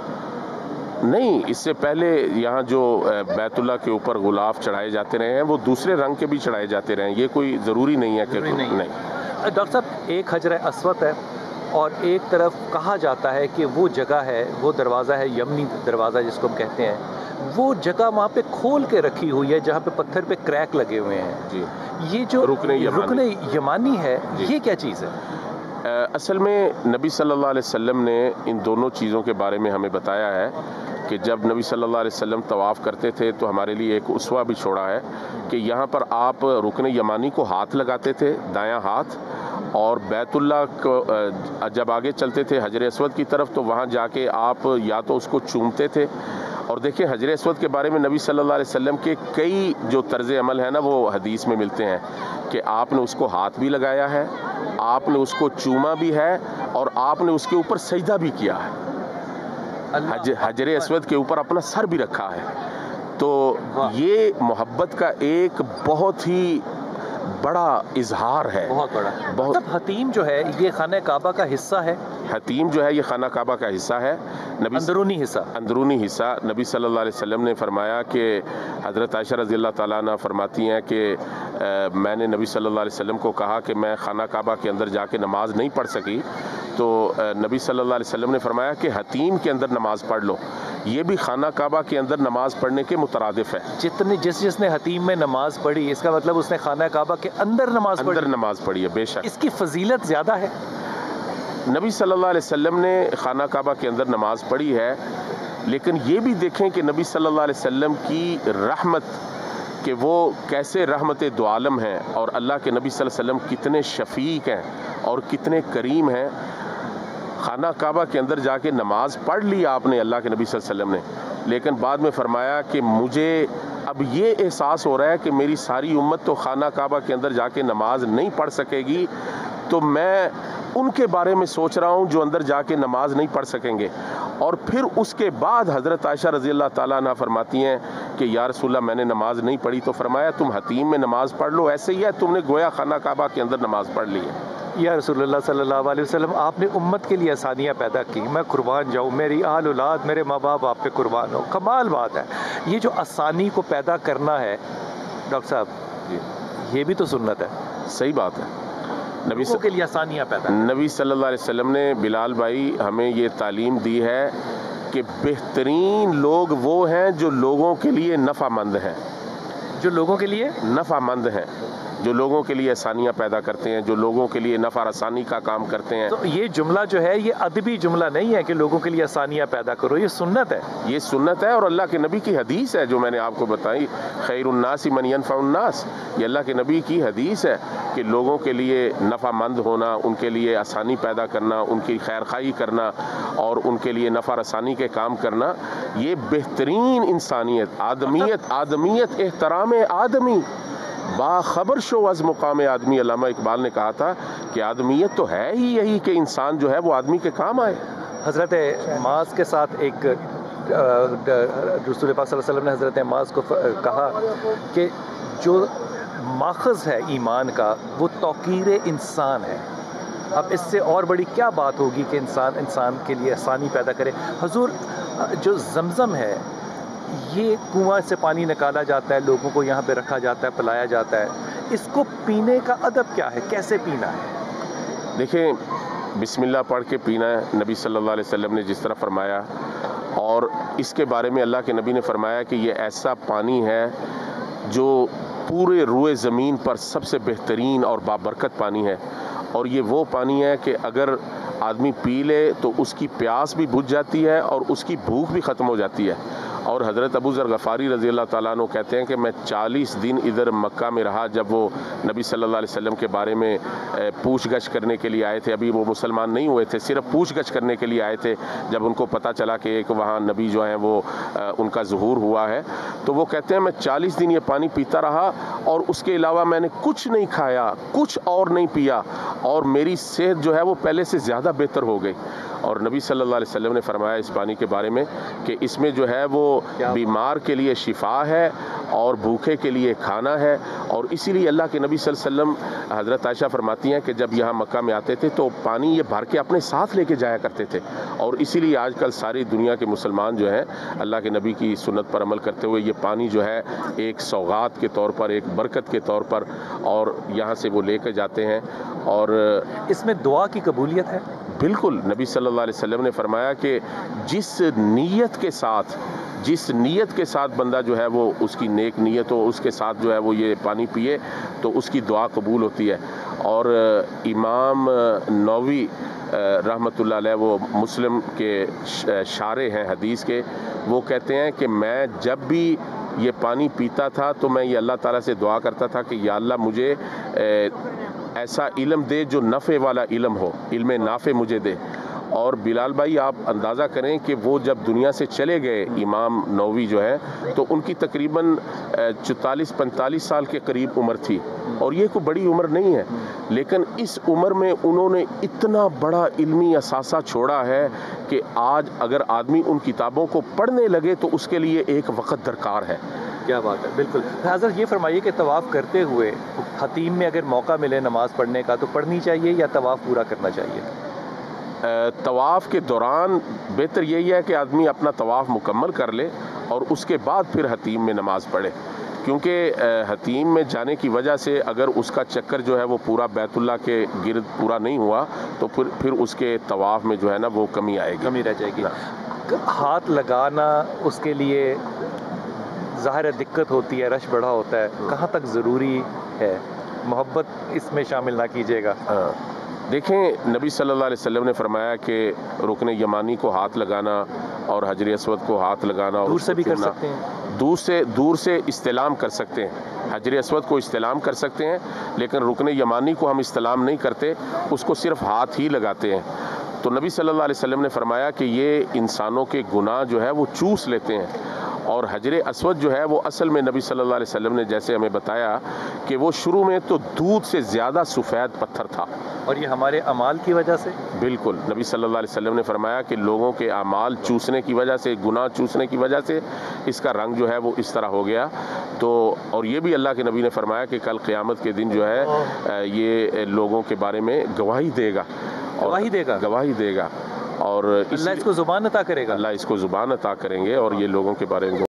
S2: نہیں، اس سے پہلے یہاں جو بیت اللہ کے اوپر غلاف چڑھائے جاتے رہے ہیں وہ دوسرے رنگ کے بھی چڑھائے جاتے رہے ہیں، یہ کوئی ضروری نہیں ہے کہ نہیں۔
S1: ڈاکٹر صاحب، ایک حجر اسود ہے اور ایک طرف کہا جاتا ہے کہ وہ جگہ ہے، وہ دروازہ ہے یمنی دروازہ جس کو ہم کہتے ہیں، وہ جگہ وہاں پہ کھول کے رکھی ہوئی ہے جہاں پہ پتھر پہ کریک لگے ہوئے ہیں
S2: جی،
S1: یہ جو
S2: رکن
S1: یمانی ہے
S2: جی،
S1: یہ کیا چیز ہے؟
S2: اصل میں نبی صلی اللہ علیہ وسلم نے ان دونوں چیزوں کے بارے میں ہمیں بتایا ہے کہ جب نبی صلی اللہ علیہ وسلم طواف کرتے تھے تو ہمارے لیے ایک اسوہ بھی چھوڑا ہے کہ یہاں پر آپ رکن یمانی کو ہاتھ لگاتے تھے، دایاں ہاتھ، اور بیت اللہ کو جب آگے چلتے تھے حجر اسود کی طرف تو وہاں جا کے آپ یا تو اس کو چومتے تھے، اور دیکھیں حجر اسود کے بارے میں نبی صلی اللہ علیہ وسلم کے کئی جو طرز عمل ہیں نا وہ حدیث میں ملتے ہیں کہ آپ نے اس کو ہاتھ بھی لگایا ہے، آپ نے اس کو چوما بھی ہے، اور آپ نے اس کے اوپر سجدہ بھی کیا ہے، حجر اسود کے اوپر اپنا سر بھی رکھا ہے۔ تو یہ محبت کا ایک بہت ہی بڑا اظہار ہے،
S1: بہت بڑا۔ مطلب حتیم جو ہے یہ خانہ کعبہ کا حصہ ہے؟
S2: حتیم جو ہے یہ خانہ کعبہ کا حصہ ہے، اندرونی حصہ۔ نبی صلی اللہ علیہ وسلم نے فرمایا کہ حضرت عائشہ رضی اللہ تعالیٰ عنہ فرماتی ہیں کہ میں نے نبی صلی اللہ علیہ وسلم کو کہا کہ میں خانہ کعبہ کے اندر جا کے نماز نہیں پڑھ سکی، تو نبی صلی اللہ علیہ وسلم نے فرمایا کہ حتیم کے اندر نماز پڑھ لو، یہ بھی خانہ کعبہ کے اندر نماز پڑھنے کے مترادف ہے۔
S1: جس نے حتیم میں نماز پڑھی اس کا مطلب اس نے خانہ کعبہ کے اندر نماز
S2: پڑھی ہے، بے شک۔
S1: اس کی فضیلت زیادہ ہے؟
S2: نبی صلی اللہ علیہ وسلم نے خانہ کعبہ کے اندر نماز پڑھی ہے، لیکن یہ بھی دیکھیں کہ نبی صلی اللہ علیہ وسلم کی رحمت کہ وہ کیسے رحمت دو عالم ہیں، اور اللہ کے نبی صلی اللہ علیہ وسلم کتنے شفیق ہیں اور کتنے کریم ہیں۔ خانہ کعبہ کے اندر جا کے نماز پڑھ لی آپ نے، اللہ کے نبی صلی اللہ علیہ وسلم نے، لیکن بعد میں فرمایا کہ مجھے اب یہ احساس ہو رہا ہے کہ میری ساری امت تو خانہ کعبہ کے اندر جا کے نماز نہیں پڑھ سکے گی، تو میں ان کے بارے میں سوچ رہا ہوں جو اندر جا کے نماز نہیں پڑھ سکیں گے۔ اور پھر اس کے بعد حضرت عائشہ رضی اللہ تعالیٰ عنہ فرماتی ہیں کہ یا رسول اللہ میں نے نماز نہیں پڑھی، تو فرمایا تم حتیم میں نماز پڑھ لو، ایسے ہی ہے تم نے گویا خانہ کعبہ کے اندر نماز پڑھ لی ہے۔
S1: یا رسول اللہ صلی اللہ علیہ وسلم، آپ نے امت کے لیے آسانیاں پیدا کی، میں قربان جاؤں، میری آل اولاد، میرے ماں باپ آپ پہ قربان ہو، کمال بات ہے۔ یہ جو آسانی کو پیدا کرنا ہے ڈاکٹر صاحب، یہ بھی تو سنت ہے۔
S2: صحیح بات ہے، نبی
S1: کے لیے آسانیاں پیدا
S2: نبی صلی اللہ علیہ وسلم نے بلال بھائی ہمیں یہ تعلیم دی ہے کہ بہترین لوگ وہ ہیں جو لوگوں کے لیے نفع مند ہیں،
S1: جو لوگوں کے لیے
S2: نفع مند ہیں، جو لوگوں کے لیے آسانیاں پیدا کرتے ہیں، جو لوگوں کے لیے نفع رسانی کا کام کرتے ہیں۔
S1: تو یہ جملہ جو ہے یہ ادبی جملہ نہیں ہے کہ لوگوں کے لیے آسانیاں پیدا کرو، یہ سنت ہے،
S2: یہ سنت ہے، اور اللہ کے نبی کی حدیث ہے جو میں نے آپ کو بتائی، خیر الناس من ينفع الناس، یہ اللہ کے نبی کی حدیث ہے کہ لوگوں کے لیے نفع مند ہونا، ان کے لیے آسانی پیدا کرنا، ان کی خیر خواہی کرنا اور ان کے لیے نفع رسانی کے کام کرنا، یہ بہترین انسانیت، آدمیت احترام آدمی، باخبر شو از مقام آدمی۔ علامہ اقبال نے کہا تھا کہ آدمیت تو ہے ہی یہی کہ انسان جو ہے وہ آدمی کے کام آئے۔
S1: حضرت معاذ کے ساتھ ایک رسول پاک صلی اللہ علیہ وسلم نے حضرت معاذ کو کہا کہ جو ماخذ ہے ایمان کا وہ توقیر انسان ہے، اب اس سے اور بڑی کیا بات ہوگی کہ انسان کے لیے آسانی پیدا کرے۔ حضور، جو زمزم ہے یہ کنواں سے پانی نکالا جاتا ہے، لوگوں کو یہاں پہ رکھا جاتا ہے، پلایا جاتا ہے، اس کو پینے کا ادب کیا ہے، کیسے پینا ہے؟
S2: دیکھیں، بسم اللہ پڑھ کے پینا ہے، نبی صلی اللہ علیہ وسلم نے جس طرح فرمایا، اور اس کے بارے میں اللہ کے نبی نے فرمایا کہ یہ ایسا پانی ہے جو پورے روئے زمین پر سب سے بہترین اور بابرکت پانی ہے، اور یہ وہ پانی ہے کہ اگر آدمی پی لے تو اس کی پیاس بھی بجھ جاتی ہے اور اس کی بھوک بھی ختم ہو جاتی ہے۔ اور حضرت ابو ذر غفاری رضی اللہ تعالیٰ عنہ کہتے ہیں کہ میں 40 دن ادھر مکہ میں رہا، جب وہ نبی صلی اللہ علیہ وسلم کے بارے میں پوچھ گچھ کرنے کے لیے آئے تھے، ابھی وہ مسلمان نہیں ہوئے تھے، صرف پوچھ گچھ کرنے کے لیے آئے تھے، جب ان کو پتہ چلا کہ ایک وہاں نبی جو ہیں وہ ان کا ظہور ہوا ہے، تو وہ کہتے ہیں میں 40 دن یہ پانی پیتا رہا اور اس کے علاوہ میں نے کچھ نہیں کھایا، کچھ اور نہیں پیا، اور میری صحت جو ہے وہ پہلے سے زیادہ بہتر ہو گئی۔ اور نبی صلی اللہ علیہ وسلم نے فرمایا اس پانی کے بارے میں کہ اس میں جو ہے وہ بیمار کے لیے شفا ہے اور بھوکے کے لیے کھانا ہے. اور اسی لیے اللہ کے نبی صلی اللہ علیہ وسلم، حضرت عائشہ فرماتی ہیں کہ جب یہاں مکہ میں آتے تھے تو پانی یہ بھر کے اپنے ساتھ لے کے جایا کرتے تھے. اور اسی لیے آج کل ساری دنیا کے مسلمان جو ہیں اللہ کے نبی کی سنت پر عمل کرتے ہوئے یہ پانی جو ہے ایک سوغات کے طور پر، ایک برکت کے طور پر اور یہاں سے وہ لے کے جاتے ہیں. اور
S1: اس میں دعا کی قبولیت ہے؟
S2: بالکل. نبی صلی اللہ علیہ وسلم نے فرمایا کہ جس نیت کے ساتھ بندہ جو ہے وہ اس کی نیک نیت ہو، اس کے ساتھ جو ہے وہ یہ پانی پیے تو اس کی دعا قبول ہوتی ہے. اور امام نووی رحمۃ اللہ علیہ، وہ مسلم کے شارح ہیں حدیث کے، وہ کہتے ہیں کہ میں جب بھی یہ پانی پیتا تھا تو میں یہ اللہ تعالیٰ سے دعا کرتا تھا کہ یا اللہ مجھے ایسا علم دے جو نفع والا علم ہو، علم نافع مجھے دے. اور بلال بھائی آپ اندازہ کریں کہ وہ جب دنیا سے چلے گئے امام نووی جو ہے تو ان کی تقریباً 44-45 سال کے قریب عمر تھی. اور یہ کوئی بڑی عمر نہیں ہے، لیکن اس عمر میں انہوں نے اتنا بڑا علمی اثاثہ چھوڑا ہے کہ آج اگر آدمی ان کتابوں کو پڑھنے لگے تو اس کے لیے ایک وقت درکار ہے.
S1: کیا بات ہے. بالکل. حضرت یہ فرمائیے کہ طواف کرتے ہوئے حتیم میں اگر موقع ملے نماز پڑھنے کا تو پڑھنی چاہیے یا طواف پورا کرنا چاہیے؟
S2: طواف کے دوران بہتر یہی ہے کہ آدمی اپنا طواف مکمل کر لے اور اس کے بعد پھر حتیم میں نماز پڑھے، کیونکہ حتیم میں جانے کی وجہ سے اگر اس کا چکر جو ہے وہ پورا بیت اللہ کے گرد پورا نہیں ہوا تو پھر اس کے طواف میں جو ہے نا وہ کمی آئے گی،
S1: کمی رہ جائے گی. ہاتھ لگانا اس کے لیے ظاہر ہے دقت ہوتی ہے، رش بڑا ہوتا ہے، کہاں تک ضروری ہے؟ محبت اس میں شامل نہ کیجیے گا.
S2: دیکھیں نبی صلی اللہ علیہ وسلم نے فرمایا کہ رکن یمانی کو ہاتھ لگانا اور حجر اسود کو ہاتھ لگانا، اور
S1: دور سے بھی کر سکتے ہیں،
S2: دور سے استلام کر سکتے ہیں. حجر اسود کو استلام کر سکتے ہیں لیکن رکن یمانی کو ہم استلام نہیں کرتے، اس کو صرف ہاتھ ہی لگاتے ہیں. تو نبی صلی اللہ علیہ وسلم نے فرمایا کہ یہ انسانوں کے گناہ جو ہے وہ چوس لیتے ہیں. اور حجر اسود جو ہے وہ اصل میں نبی صلی اللہ علیہ وسلم نے جیسے ہمیں بتایا کہ وہ شروع میں تو دودھ سے زیادہ سفید پتھر تھا.
S1: اور یہ ہمارے اعمال کی وجہ سے؟
S2: بالکل. نبی صلی اللہ علیہ وسلم نے فرمایا کہ لوگوں کے اعمال چوسنے کی وجہ سے، گناہ چوسنے کی وجہ سے اس کا رنگ جو ہے وہ اس طرح ہو گیا. تو اور یہ بھی اللہ کے نبی نے فرمایا کہ کل قیامت کے دن جو ہے یہ لوگوں کے بارے میں گواہی دے گا. گواہی دے گا اور
S1: اللہ اس کو زبان عطا کرے گا.
S2: اللہ اس کو زبان عطا کریں گے اور یہ لوگوں کے بارے میں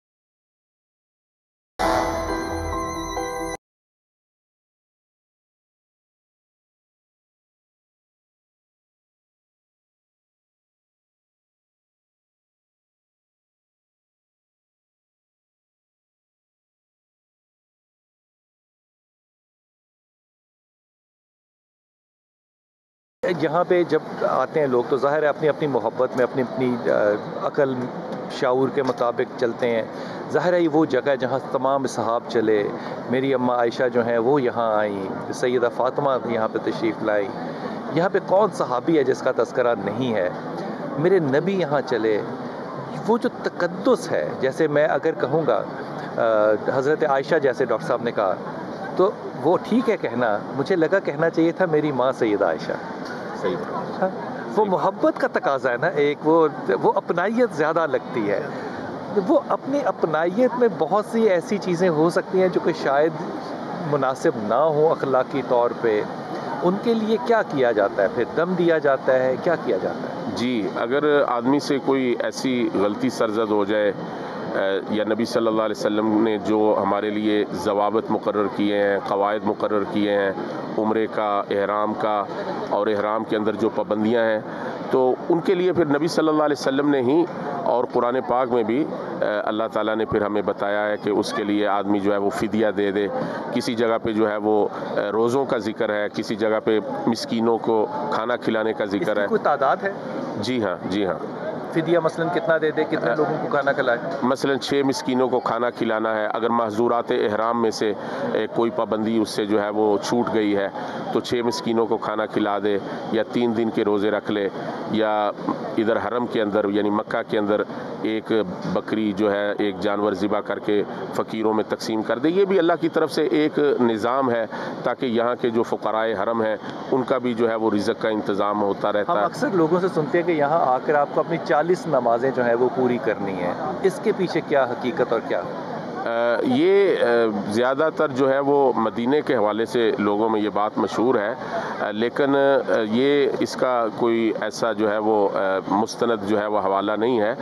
S1: یہاں پہ جب آتے ہیں لوگ تو ظاہر ہے اپنی اپنی محبت میں اپنی اپنی عقل شعور کے مطابق چلتے ہیں. ظاہر ہے یہ وہ جگہ ہے جہاں تمام صحاب چلے. میری اماں عائشہ جو ہیں وہ یہاں آئیں، سیدہ فاطمہ یہاں پہ تشریف لائی. یہاں پہ کون صحابی ہے جس کا تذکرہ نہیں ہے؟ میرے نبی یہاں چلے. وہ جو تقدس ہے، جیسے میں اگر کہوں گا حضرت عائشہ جیسے ڈاکٹر صاحب نے کہا تو وہ ٹھیک ہے کہنا، مجھے لگا کہنا چاہیے تھا میری ماں سیدہ عائشہ. وہ محبت کا تقاضا ہے نا، ایک وہ اپنائیت زیادہ لگتی ہے. وہ اپنی اپنائیت میں بہت سی ایسی چیزیں ہو سکتی ہیں جو کہ شاید مناسب نہ ہوں اخلاقی طور پہ. ان کے لیے کیا کیا جاتا ہے؟ پھر دم دیا جاتا ہے؟ کیا کیا جاتا ہے؟
S2: جی، اگر آدمی سے کوئی ایسی غلطی سرزد ہو جائے یا نبی صلی اللہ علیہ وسلم نے جو ہمارے لیے ضوابط مقرر کیے ہیں، قواعد مقرر کیے ہیں، عمرے کا، احرام کا، اور احرام کے اندر جو پابندیاں ہیں، تو ان کے لیے پھر نبی صلی اللہ علیہ وسلم نے ہی اور قرآن پاک میں بھی اللہ تعالیٰ نے پھر ہمیں بتایا ہے کہ اس کے لیے آدمی جو ہے وہ فدیہ دے دے. کسی جگہ پہ جو ہے وہ روزوں کا ذکر ہے، کسی جگہ پہ مسکینوں کو کھانا کھلانے کا ذکر ہے.
S1: اس کی کوئی تعداد ہے؟
S2: جی ہاں، جی ہاں.
S1: فدیہ مثلاً کتنا دے دے، کتنے لوگوں کو کھانا کھلائے؟
S2: مثلاً 6 مسکینوں کو کھانا کھلانا ہے. اگر محظورات احرام میں سے کوئی پابندی اس سے جو ہے وہ چھوٹ گئی ہے تو 6 مسکینوں کو کھانا کھلا دے، یا 3 دن کے روزے رکھ لے، یا ادھر حرم کے اندر یعنی مکہ کے اندر ایک بکری جو ہے ایک جانور ذبح کر کے فقیروں میں تقسیم کر دے. یہ بھی اللہ کی طرف سے ایک نظام ہے تاکہ یہاں کے جو فقراء حرم ہیں ان کا بھی جو ہے وہ رزق کا انتظام ہوتا رہتا
S1: ہم
S2: ہے.
S1: اکثر لوگوں سے سنتے ہیں کہ یہاں آ کر آپ کو اپنی 40 نمازیں جو ہیں وہ پوری کرنی ہیں. اس کے پیچھے کیا حقیقت اور کیا؟
S2: یہ زیادہ تر جو ہے وہ مدینے کے حوالے سے لوگوں میں یہ بات مشہور ہے, لیکن یہ اس کا کوئی ایسا جو ہے وہ مستند جو ہے وہ حوالہ نہیں ہے.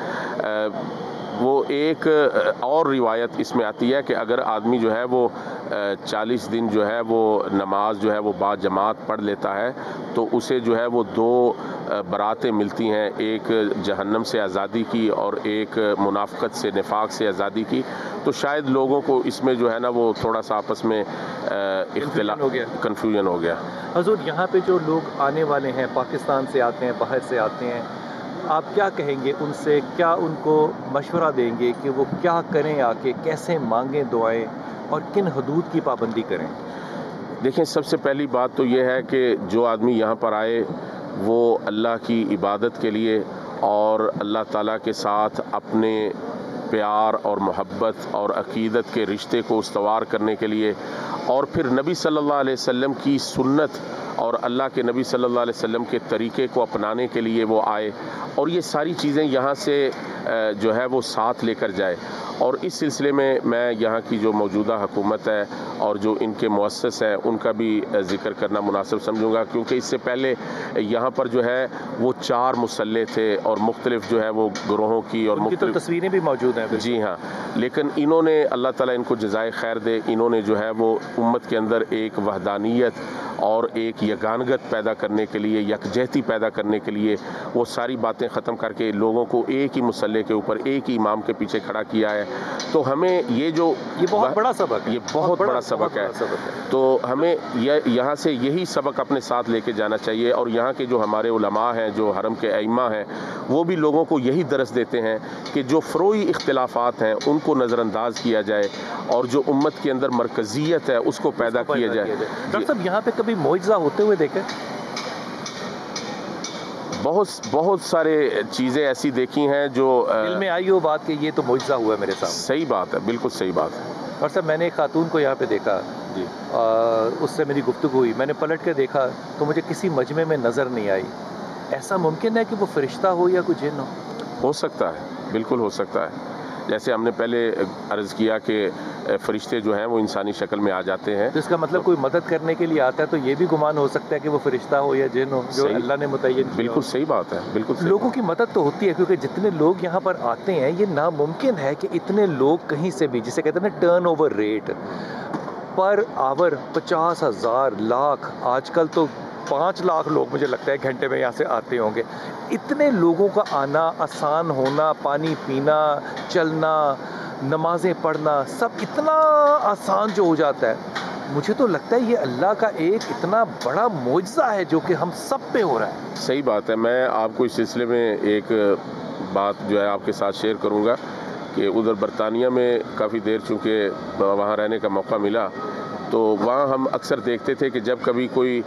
S2: وہ ایک اور روایت اس میں آتی ہے کہ اگر آدمی جو ہے وہ 40 دن جو ہے وہ نماز جو ہے وہ با جماعت پڑھ لیتا ہے تو اسے جو ہے وہ 2 براتیں ملتی ہیں, ایک جہنم سے آزادی کی اور ایک منافقت سے نفاق سے آزادی کی. تو شاید لوگوں کو اس میں جو ہے نا وہ تھوڑا سا آپس میں اختلاف کنفیوژن ہو گیا.
S1: حضور یہاں پہ جو لوگ آنے والے ہیں پاکستان سے آتے ہیں, باہر سے آتے ہیں, آپ کیا کہیں گے ان سے؟ کیا ان کو مشورہ دیں گے کہ وہ کیا کریں, آ کے کیسے مانگیں دعائیں اور کن حدود کی پابندی کریں؟
S2: دیکھیں, سب سے پہلی بات تو یہ ہے کہ جو آدمی یہاں پر آئے وہ اللہ کی عبادت کے لیے اور اللہ تعالیٰ کے ساتھ اپنے پیار اور محبت اور عقیدت کے رشتے کو استوار کرنے کے لیے, اور پھر نبی صلی اللہ علیہ وسلم کی سنت اور اللہ کے نبی صلی اللہ علیہ وسلم کے طریقے کو اپنانے کے لیے وہ آئے, اور یہ ساری چیزیں یہاں سے جو ہے وہ ساتھ لے کر جائے. اور اس سلسلے میں یہاں کی جو موجودہ حکومت ہے اور جو ان کے مؤسس ہیں ان کا بھی ذکر کرنا مناسب سمجھوں گا, کیونکہ اس سے پہلے یہاں پر جو ہے وہ 4 مسلح تھے اور مختلف جو ہے وہ گروہوں کی اور
S1: ان کی تو تصویریں بھی موجود ہیں.
S2: جی ہاں, لیکن انہوں نے, اللہ تعالیٰ ان کو جزائے خیر دے, انہوں نے جو ہے وہ امت کے اندر ایک وحدانیت اور ایک یگانگت پیدا کرنے کے لیے, یکجہتی پیدا کرنے کے لیے وہ ساری باتیں ختم کر کے لوگوں کو ایک ہی مسلح کے اوپر ایک ہی امام کے پیچھے کھڑا کیا ہے. تو ہمیں یہ
S1: بہت بڑا سبق ہے,
S2: یہ بہت بڑا سبق ہے. تو ہمیں یہاں سے یہی سبق اپنے ساتھ لے کے جانا چاہیے, اور یہاں کے جو ہمارے علماء ہیں, جو حرم کے ائمہ ہیں, وہ بھی لوگوں کو یہی درس دیتے ہیں کہ جو فروعی اختلافات ہیں ان کو نظر انداز کیا جائے اور جو امت کے اندر مرکزیت ہے اس کو پیدا کیا جائے.
S1: ڈاکٹر صاحب یہاں پہ کبھی معجزہ ہوتے ہوئے دیکھے؟
S2: بہت سارے چیزیں ایسی دیکھی ہیں جو
S1: دل میں آئی ہو بات کہ یہ تو معجزہ ہوا ہے میرے ساتھ.
S2: صحیح بات ہے, بالکل صحیح بات ہے.
S1: ڈاکٹر صاحب میں نے ایک خاتون کو یہاں پہ دیکھا,
S2: جی,
S1: اس سے میری گفتگو ہوئی, میں نے پلٹ کے دیکھا تو مجھے کسی مجمع میں نظر نہیں آئی. ایسا ممکن ہے کہ وہ فرشتہ ہو یا کوئی جن
S2: ہو سکتا ہے, بالکل ہو سکتا ہے. جیسے ہم نے پہلے عرض کیا کہ فرشتے جو ہیں وہ انسانی شکل میں آ جاتے ہیں,
S1: تو اس کا مطلب کوئی مدد کرنے کے لیے آتا ہے تو یہ بھی گمان ہو سکتا ہے کہ وہ فرشتہ ہو یا جن ہو جو اللہ نے متعین کیا.
S2: بالکل صحیح بات ہے, بالکل صحیح.
S1: لوگوں کی مدد تو ہوتی ہے کیونکہ جتنے لوگ یہاں پر آتے ہیں یہ ناممکن ہے کہ اتنے لوگ کہیں سے بھی, جسے کہتے ہیں نا ٹرن اوور ریٹ پر آور 50,000 لاکھ, آج کل تو 5 لاکھ لوگ مجھے لگتا ہے گھنٹے میں یہاں سے آتے ہوں گے. اتنے لوگوں کا آنا, آسان ہونا, پانی پینا, چلنا, نمازیں پڑھنا, سب اتنا آسان جو ہو جاتا ہے, مجھے تو لگتا ہے یہ اللہ کا ایک اتنا بڑا معجزہ ہے جو کہ ہم سب پہ ہو رہا ہے.
S2: صحیح بات ہے. میں آپ کو اس سلسلے میں ایک بات جو ہے آپ کے ساتھ شیئر کروں گا کہ ادھر برطانیہ میں کافی دیر چونکہ وہاں رہنے کا موقع ملا, تو وہاں ہم اکثر دیکھتے تھے کہ جب کبھی کوئی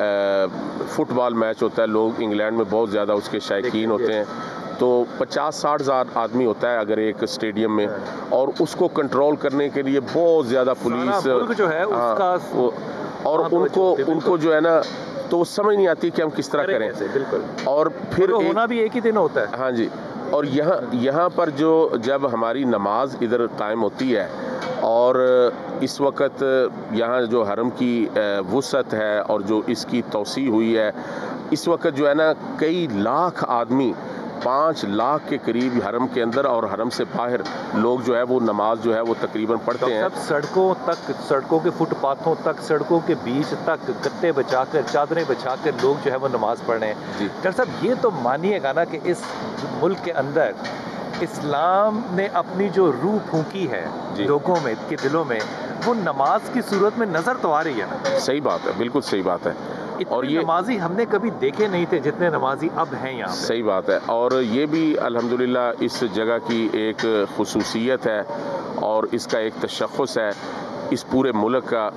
S2: فٹ بال میچ ہوتا ہے, لوگ انگلینڈ میں بہت زیادہ اس کے شائقین ہوتے ہیں, تو 50-60 ہزار آدمی ہوتا ہے اگر ایک اسٹیڈیم میں, اور اس کو کنٹرول کرنے کے لیے بہت زیادہ پولیس
S1: جو ہے اس کا,
S2: اور ان کو جو ہے نا تو وہ سمجھ نہیں آتی کہ ہم کس طرح کریں.
S1: بالکل.
S2: اور پھر
S1: ہونا بھی ایک ہی دن ہوتا ہے.
S2: ہاں جی. اور یہاں پر جب ہماری نماز ادھر قائم ہوتی ہے, اور اس وقت یہاں جو حرم کی وسعت ہے اور جو اس کی توسیع ہوئی ہے, اس وقت جو ہے نا کئی لاکھ آدمی, 5 لاکھ کے قریب حرم کے اندر اور حرم سے باہر لوگ جو ہے وہ نماز جو ہے وہ تقریباً پڑھتے ہیں.
S1: سڑکوں تک, سڑکوں کے فٹ پاتھوں تک, سڑکوں کے بیچ تک گتے بچا کر, چادریں بچا کر لوگ جو ہے وہ نماز پڑھ رہے ہیں. ڈاکٹر صاحب یہ تو مانیے گا نا کہ اس ملک کے اندر اسلام نے اپنی جو روح پھونکی ہے لوگوں میں کے دلوں میں, وہ نماز کی صورت میں نظر تو آ رہی ہے نا.
S2: صحیح بات ہے, بالکل صحیح بات ہے.
S1: اور یہ نمازی ہم نے کبھی دیکھے نہیں تھے جتنے نمازی اب ہیں یہاں.
S2: صحیح بات ہے. اور یہ بھی الحمدللہ اس جگہ کی ایک خصوصیت ہے اور اس کا ایک تشخص ہے اس پورے ملک کا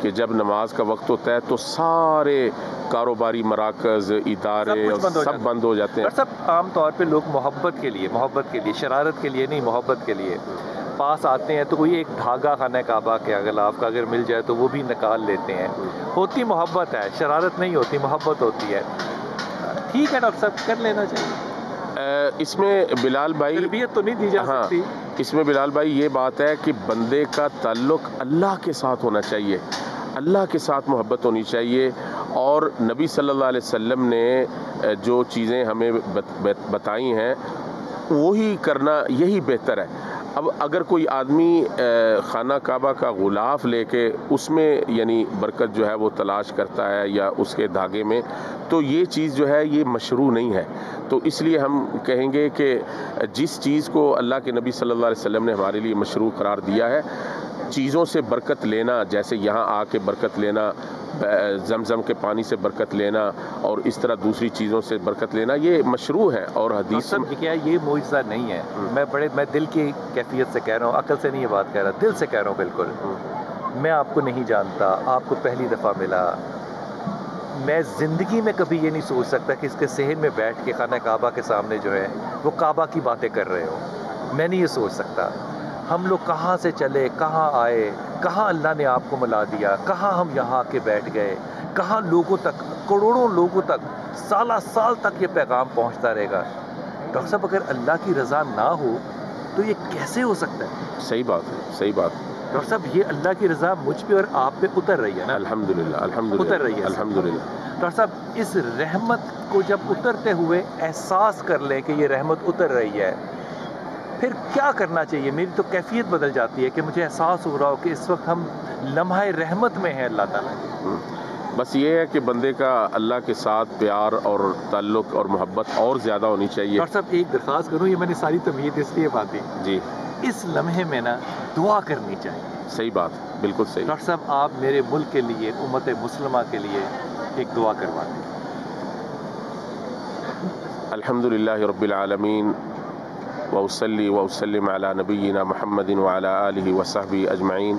S2: کہ جب نماز کا وقت ہوتا ہے تو سارے کاروباری مراکز ادارے سب بند ہو جاتے ہیں.
S1: سب عام طور پہ لوگ محبت کے لیے شرارت کے لیے نہیں، محبت کے لیے پاس آتے ہیں تو کوئی ایک دھاگا خانہ کعبہ کے غلاف کا اگر مل جائے تو وہ بھی نکال لیتے ہیں. ہوتی محبت ہے، شرارت نہیں ہوتی، محبت ہوتی ہے. ٹھیک ہے ڈاکٹر صاحب، کر لینا چاہیے.
S2: اس میں بلال بھائی
S1: تربیت تو نہیں دی جا سکتی.
S2: اس میں بلال بھائی یہ بات ہے کہ بندے کا تعلق اللہ کے ساتھ ہونا چاہیے، اللہ کے ساتھ محبت ہونی چاہیے. اور نبی صلی اللہ علیہ وسلم نے جو چیزیں ہمیں بتائی ہیں وہی کرنا، یہی بہتر ہے. اب اگر کوئی آدمی خانہ کعبہ کا غلاف لے کے اس میں یعنی برکت جو ہے وہ تلاش کرتا ہے یا اس کے دھاگے میں، تو یہ چیز جو ہے یہ مشروع نہیں ہے. تو اس لیے ہم کہیں گے کہ جس چیز کو اللہ کے نبی صلی اللہ علیہ وسلم نے ہمارے لیے مشروع قرار دیا ہے، چیزوں سے برکت لینا، جیسے یہاں آ کے برکت لینا، زمزم کے پانی سے برکت لینا اور اس طرح دوسری چیزوں سے برکت لینا، یہ مشروع ہے. اور حدیث
S1: میں کیا یہ معجزہ نہیں ہے. میں دل کی کیفیت سے کہہ رہا ہوں، عقل سے نہیں یہ بات کہہ رہا، دل سے کہہ رہا ہوں. بالکل میں آپ کو نہیں جانتا، آپ کو پہلی دفعہ ملا. میں زندگی میں کبھی یہ نہیں سوچ سکتا کہ اس کے صحن میں بیٹھ کے خانہ کعبہ کے سامنے جو ہے وہ کعبہ کی باتیں کر رہے ہو. میں نہیں یہ سوچ سکتا. ہم لوگ کہاں سے چلے، کہاں آئے، کہاں اللہ نے آپ کو ملا دیا، کہاں ہم یہاں آ کے بیٹھ گئے، کہاں لوگوں تک، کروڑوں لوگوں تک، سالہ سال تک یہ پیغام پہنچتا رہے گا. ڈاکٹر صاحب اگر اللہ کی رضا نہ ہو تو یہ کیسے ہو سکتا ہے؟
S2: صحیح بات ہے، صحیح بات.
S1: ڈاکٹر صاحب یہ اللہ کی رضا مجھ پہ اور آپ پہ اتر رہی ہے نا.
S2: الحمدللہ الحمدللہ
S1: اتر رہی ہے.
S2: الحمدللہ.
S1: ڈاکٹر صاحب اس رحمت کو جب اترتے ہوئے احساس کر لیں کہ یہ رحمت اتر رہی ہے، پھر کیا کرنا چاہیے؟ میری تو کیفیت بدل جاتی ہے کہ مجھے احساس ہو رہا ہو کہ اس وقت ہم لمحہ رحمت میں ہیں اللہ تعالیٰ کی.
S2: بس یہ ہے کہ بندے کا اللہ کے ساتھ پیار اور تعلق اور محبت اور زیادہ ہونی چاہیے.
S1: ڈاکٹر صاحب ایک درخواست کروں، یہ میں نے ساری تمہید اس لیے باتیں
S2: جی،
S1: اس لمحے میں نا دعا کرنی چاہیے.
S2: صحیح بات، بالکل صحیح.
S1: ڈاکٹر صاحب آپ میرے ملک کے لیے، امت مسلمہ کے لیے ایک دعا کروا دیں.
S2: الحمدللہ رب العالمین وأصلي وأسلم على نبینا محمد وعلى آلہ وصحبہ اجمعین.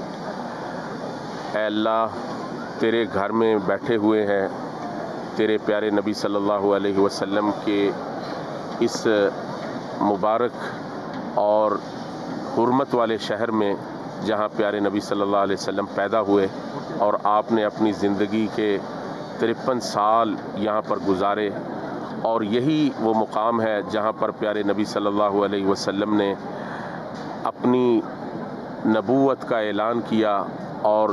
S2: اے اللہ، تیرے گھر میں بیٹھے ہوئے ہیں تیرے پیارے نبی صلی اللہ علیہ وسلم کے اس مبارک اور حرمت والے شہر میں جہاں پیارے نبی صلی اللہ علیہ وسلم پیدا ہوئے اور آپ نے اپنی زندگی کے 53 سال یہاں پر گزارے. اور یہی وہ مقام ہے جہاں پر پیارے نبی صلی اللہ علیہ وسلم نے اپنی نبوت کا اعلان کیا اور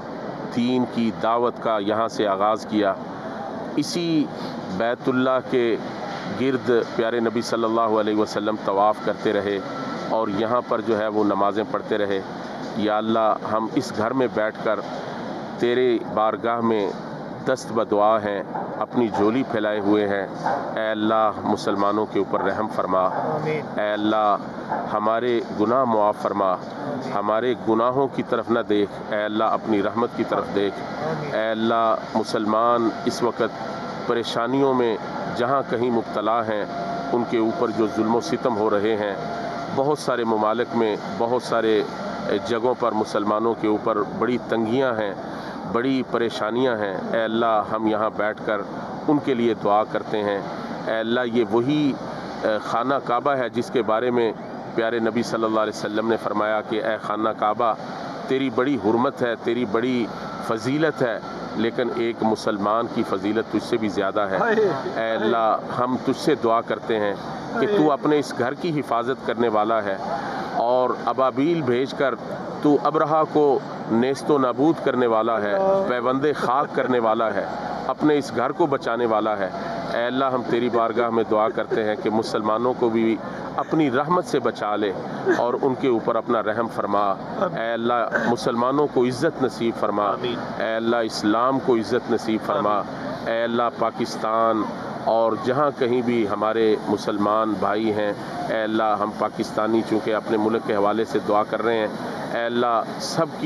S2: دین کی دعوت کا یہاں سے آغاز کیا. اسی بیت اللہ کے گرد پیارے نبی صلی اللہ علیہ وسلم طواف کرتے رہے اور یہاں پر جو ہے وہ نمازیں پڑھتے رہے. یا اللہ، ہم اس گھر میں بیٹھ کر تیرے بارگاہ میں دست بدعا ہیں، اپنی جھولی پھیلائے ہوئے ہیں. اے اللہ، مسلمانوں کے اوپر رحم فرما. اے اللہ، ہمارے گناہ معاف فرما. ہمارے گناہوں کی طرف نہ دیکھ، اے اللہ اپنی رحمت کی طرف دیکھ. اے اللہ، مسلمان اس وقت پریشانیوں میں جہاں کہیں مبتلا ہیں، ان کے اوپر جو ظلم و ستم ہو رہے ہیں، بہت سارے ممالک میں، بہت سارے جگہوں پر مسلمانوں کے اوپر بڑی تنگیاں ہیں، بڑی پریشانیاں ہیں. اے اللہ، ہم یہاں بیٹھ کر ان کے لیے دعا کرتے ہیں. اے اللہ، یہ وہی خانہ کعبہ ہے جس کے بارے میں پیارے نبی صلی اللہ علیہ وسلم نے فرمایا کہ اے خانہ کعبہ، تیری بڑی حرمت ہے، تیری بڑی فضیلت ہے، لیکن ایک مسلمان کی فضیلت تجھ سے بھی زیادہ ہے. اے اللہ، ہم تجھ سے دعا کرتے ہیں کہ تو اپنے اس گھر کی حفاظت کرنے والا ہے اور ابابیل بھیج کر تو ابرہا کو نیست و نابود کرنے والا ہے، پیوند خاک کرنے والا ہے، اپنے اس گھر کو بچانے والا ہے. اے اللہ، ہم تیری بارگاہ میں دعا کرتے ہیں کہ مسلمانوں کو بھی اپنی رحمت سے بچا لے اور ان کے اوپر اپنا رحم فرما. اے اللہ، مسلمانوں کو عزت نصیب فرما. اے اللہ، اسلام کو عزت نصیب فرما. اے اللہ، پاکستان اور جہاں کہیں بھی ہمارے مسلمان بھائی ہیں، اے اللہ، ہم پاکستانی چونکہ اپنے ملک کے حوالے سے دعا کر رہے ہیں، اے اللہ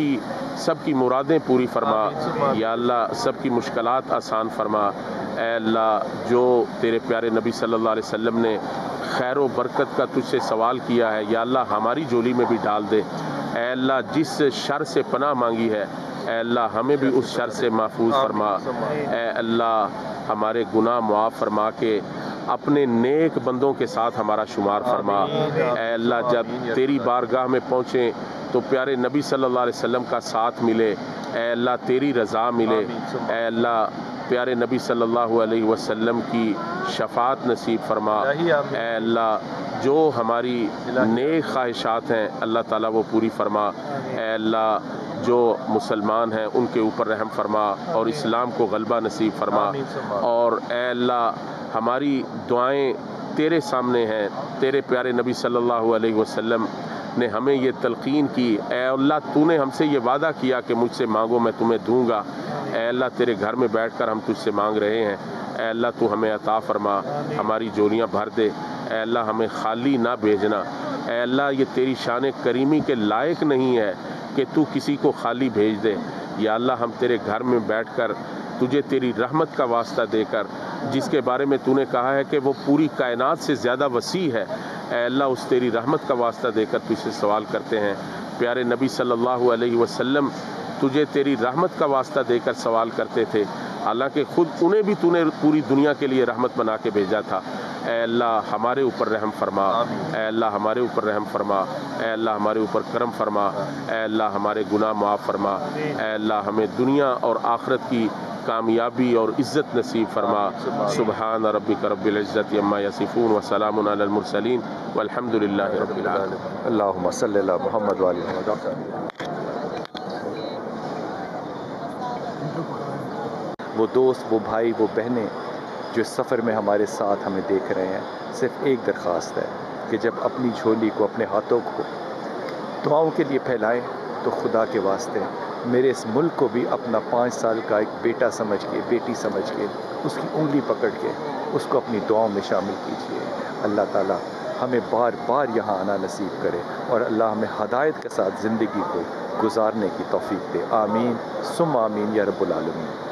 S2: سب کی مرادیں پوری فرما. یا اللہ، سب کی مشکلات آسان فرما. اے اللہ، جو تیرے پیارے نبی صلی اللہ علیہ وسلم نے خیر و برکت کا تجھ سے سوال کیا ہے، یا اللہ ہماری جولی میں بھی ڈال دے. اے اللہ، جس شر سے پناہ مانگی ہے، اے اللہ ہمیں بھی اس شر سے محفوظ فرما، اے اللہ ہمارے گناہ معاف فرما کے اپنے نیک بندوں کے ساتھ ہمارا شمار فرما۔ اے اللہ جب تیری بارگاہ میں پہنچیں تو پیارے نبی صلی اللہ علیہ وسلم کا ساتھ ملے، اے اللہ تیری رضا ملے، اے اللہ پیارے نبی صلی اللہ علیہ وسلم کی شفاعت نصیب فرما۔ اے اللہ جو ہماری نیک خواہشات ہیں اللہ تعالیٰ وہ پوری فرما۔ اے اللہ جو مسلمان ہیں ان کے اوپر رحم فرما اور اسلام کو غلبہ نصیب فرما، اور اے اللہ ہماری دعائیں تیرے سامنے ہیں۔ تیرے پیارے نبی صلی اللہ علیہ وسلم نے ہمیں یہ تلقین کی، اے اللہ تو نے ہم سے یہ وعدہ کیا کہ مجھ سے مانگو میں تمہیں دوں گا۔ اے اللہ تیرے گھر میں بیٹھ کر ہم تجھ سے مانگ رہے ہیں، اے اللہ تو ہمیں عطا فرما، ہماری جولیاں بھر دے، اے اللہ ہمیں خالی نہ بھیجنا۔ اے اللہ یہ تیری شان کریمی کے لائق نہیں ہے کہ تو کسی کو خالی بھیج دے۔ یا اللہ ہم تیرے گھر میں بیٹھ کر تجھے تیری رحمت کا واسطہ دے کر، جس کے بارے میں تو نے کہا ہے کہ وہ پوری کائنات سے زیادہ وسیع ہے، اے اللہ اس تیری رحمت کا واسطہ دے کر تجھ سے سوال کرتے ہیں۔ پیارے نبی صلی اللہ علیہ وسلم تجھے تیری رحمت کا واسطہ دے کر سوال کرتے تھے، حالانکہ خود انہیں بھی تو نے پوری دنیا کے لیے رحمت بنا کے بھیجا تھا۔ اے اللہ ہمارے اوپر رحم فرما، اے اللہ ہمارے اوپر رحم فرما، اے اللہ ہمارے اوپر کرم فرما، اے اللہ ہمارے گناہ معاف فرما، اے اللہ ہمیں دنیا اور آخرت کی کامیابی اور عزت نصیب فرما۔ سبحان ربک رب العزت عما یصفون وسلام علی المرسلین والحمد للہ رب العالمین۔
S1: اللہم صلی علی محمد وعلی محمد۔ وہ دوست، وہ بھائی، وہ بہنیں جو اس سفر میں ہمارے ساتھ ہمیں دیکھ رہے ہیں، صرف ایک درخواست ہے کہ جب اپنی جھولی کو، اپنے ہاتھوں کو دعاؤں کے لیے پھیلائیں تو خدا کے واسطے میرے اس ملک کو بھی اپنا 5 سال کا ایک بیٹا سمجھ کے، بیٹی سمجھ کے، اس کی انگلی پکڑ کے اس کو اپنی دعاؤں میں شامل کیجیے۔ اللہ تعالیٰ ہمیں بار بار یہاں آنا نصیب کرے اور اللہ ہمیں ہدایت کے ساتھ زندگی کو گزارنے کی توفیق دے۔ آمین ثم آمین یا رب العالمین۔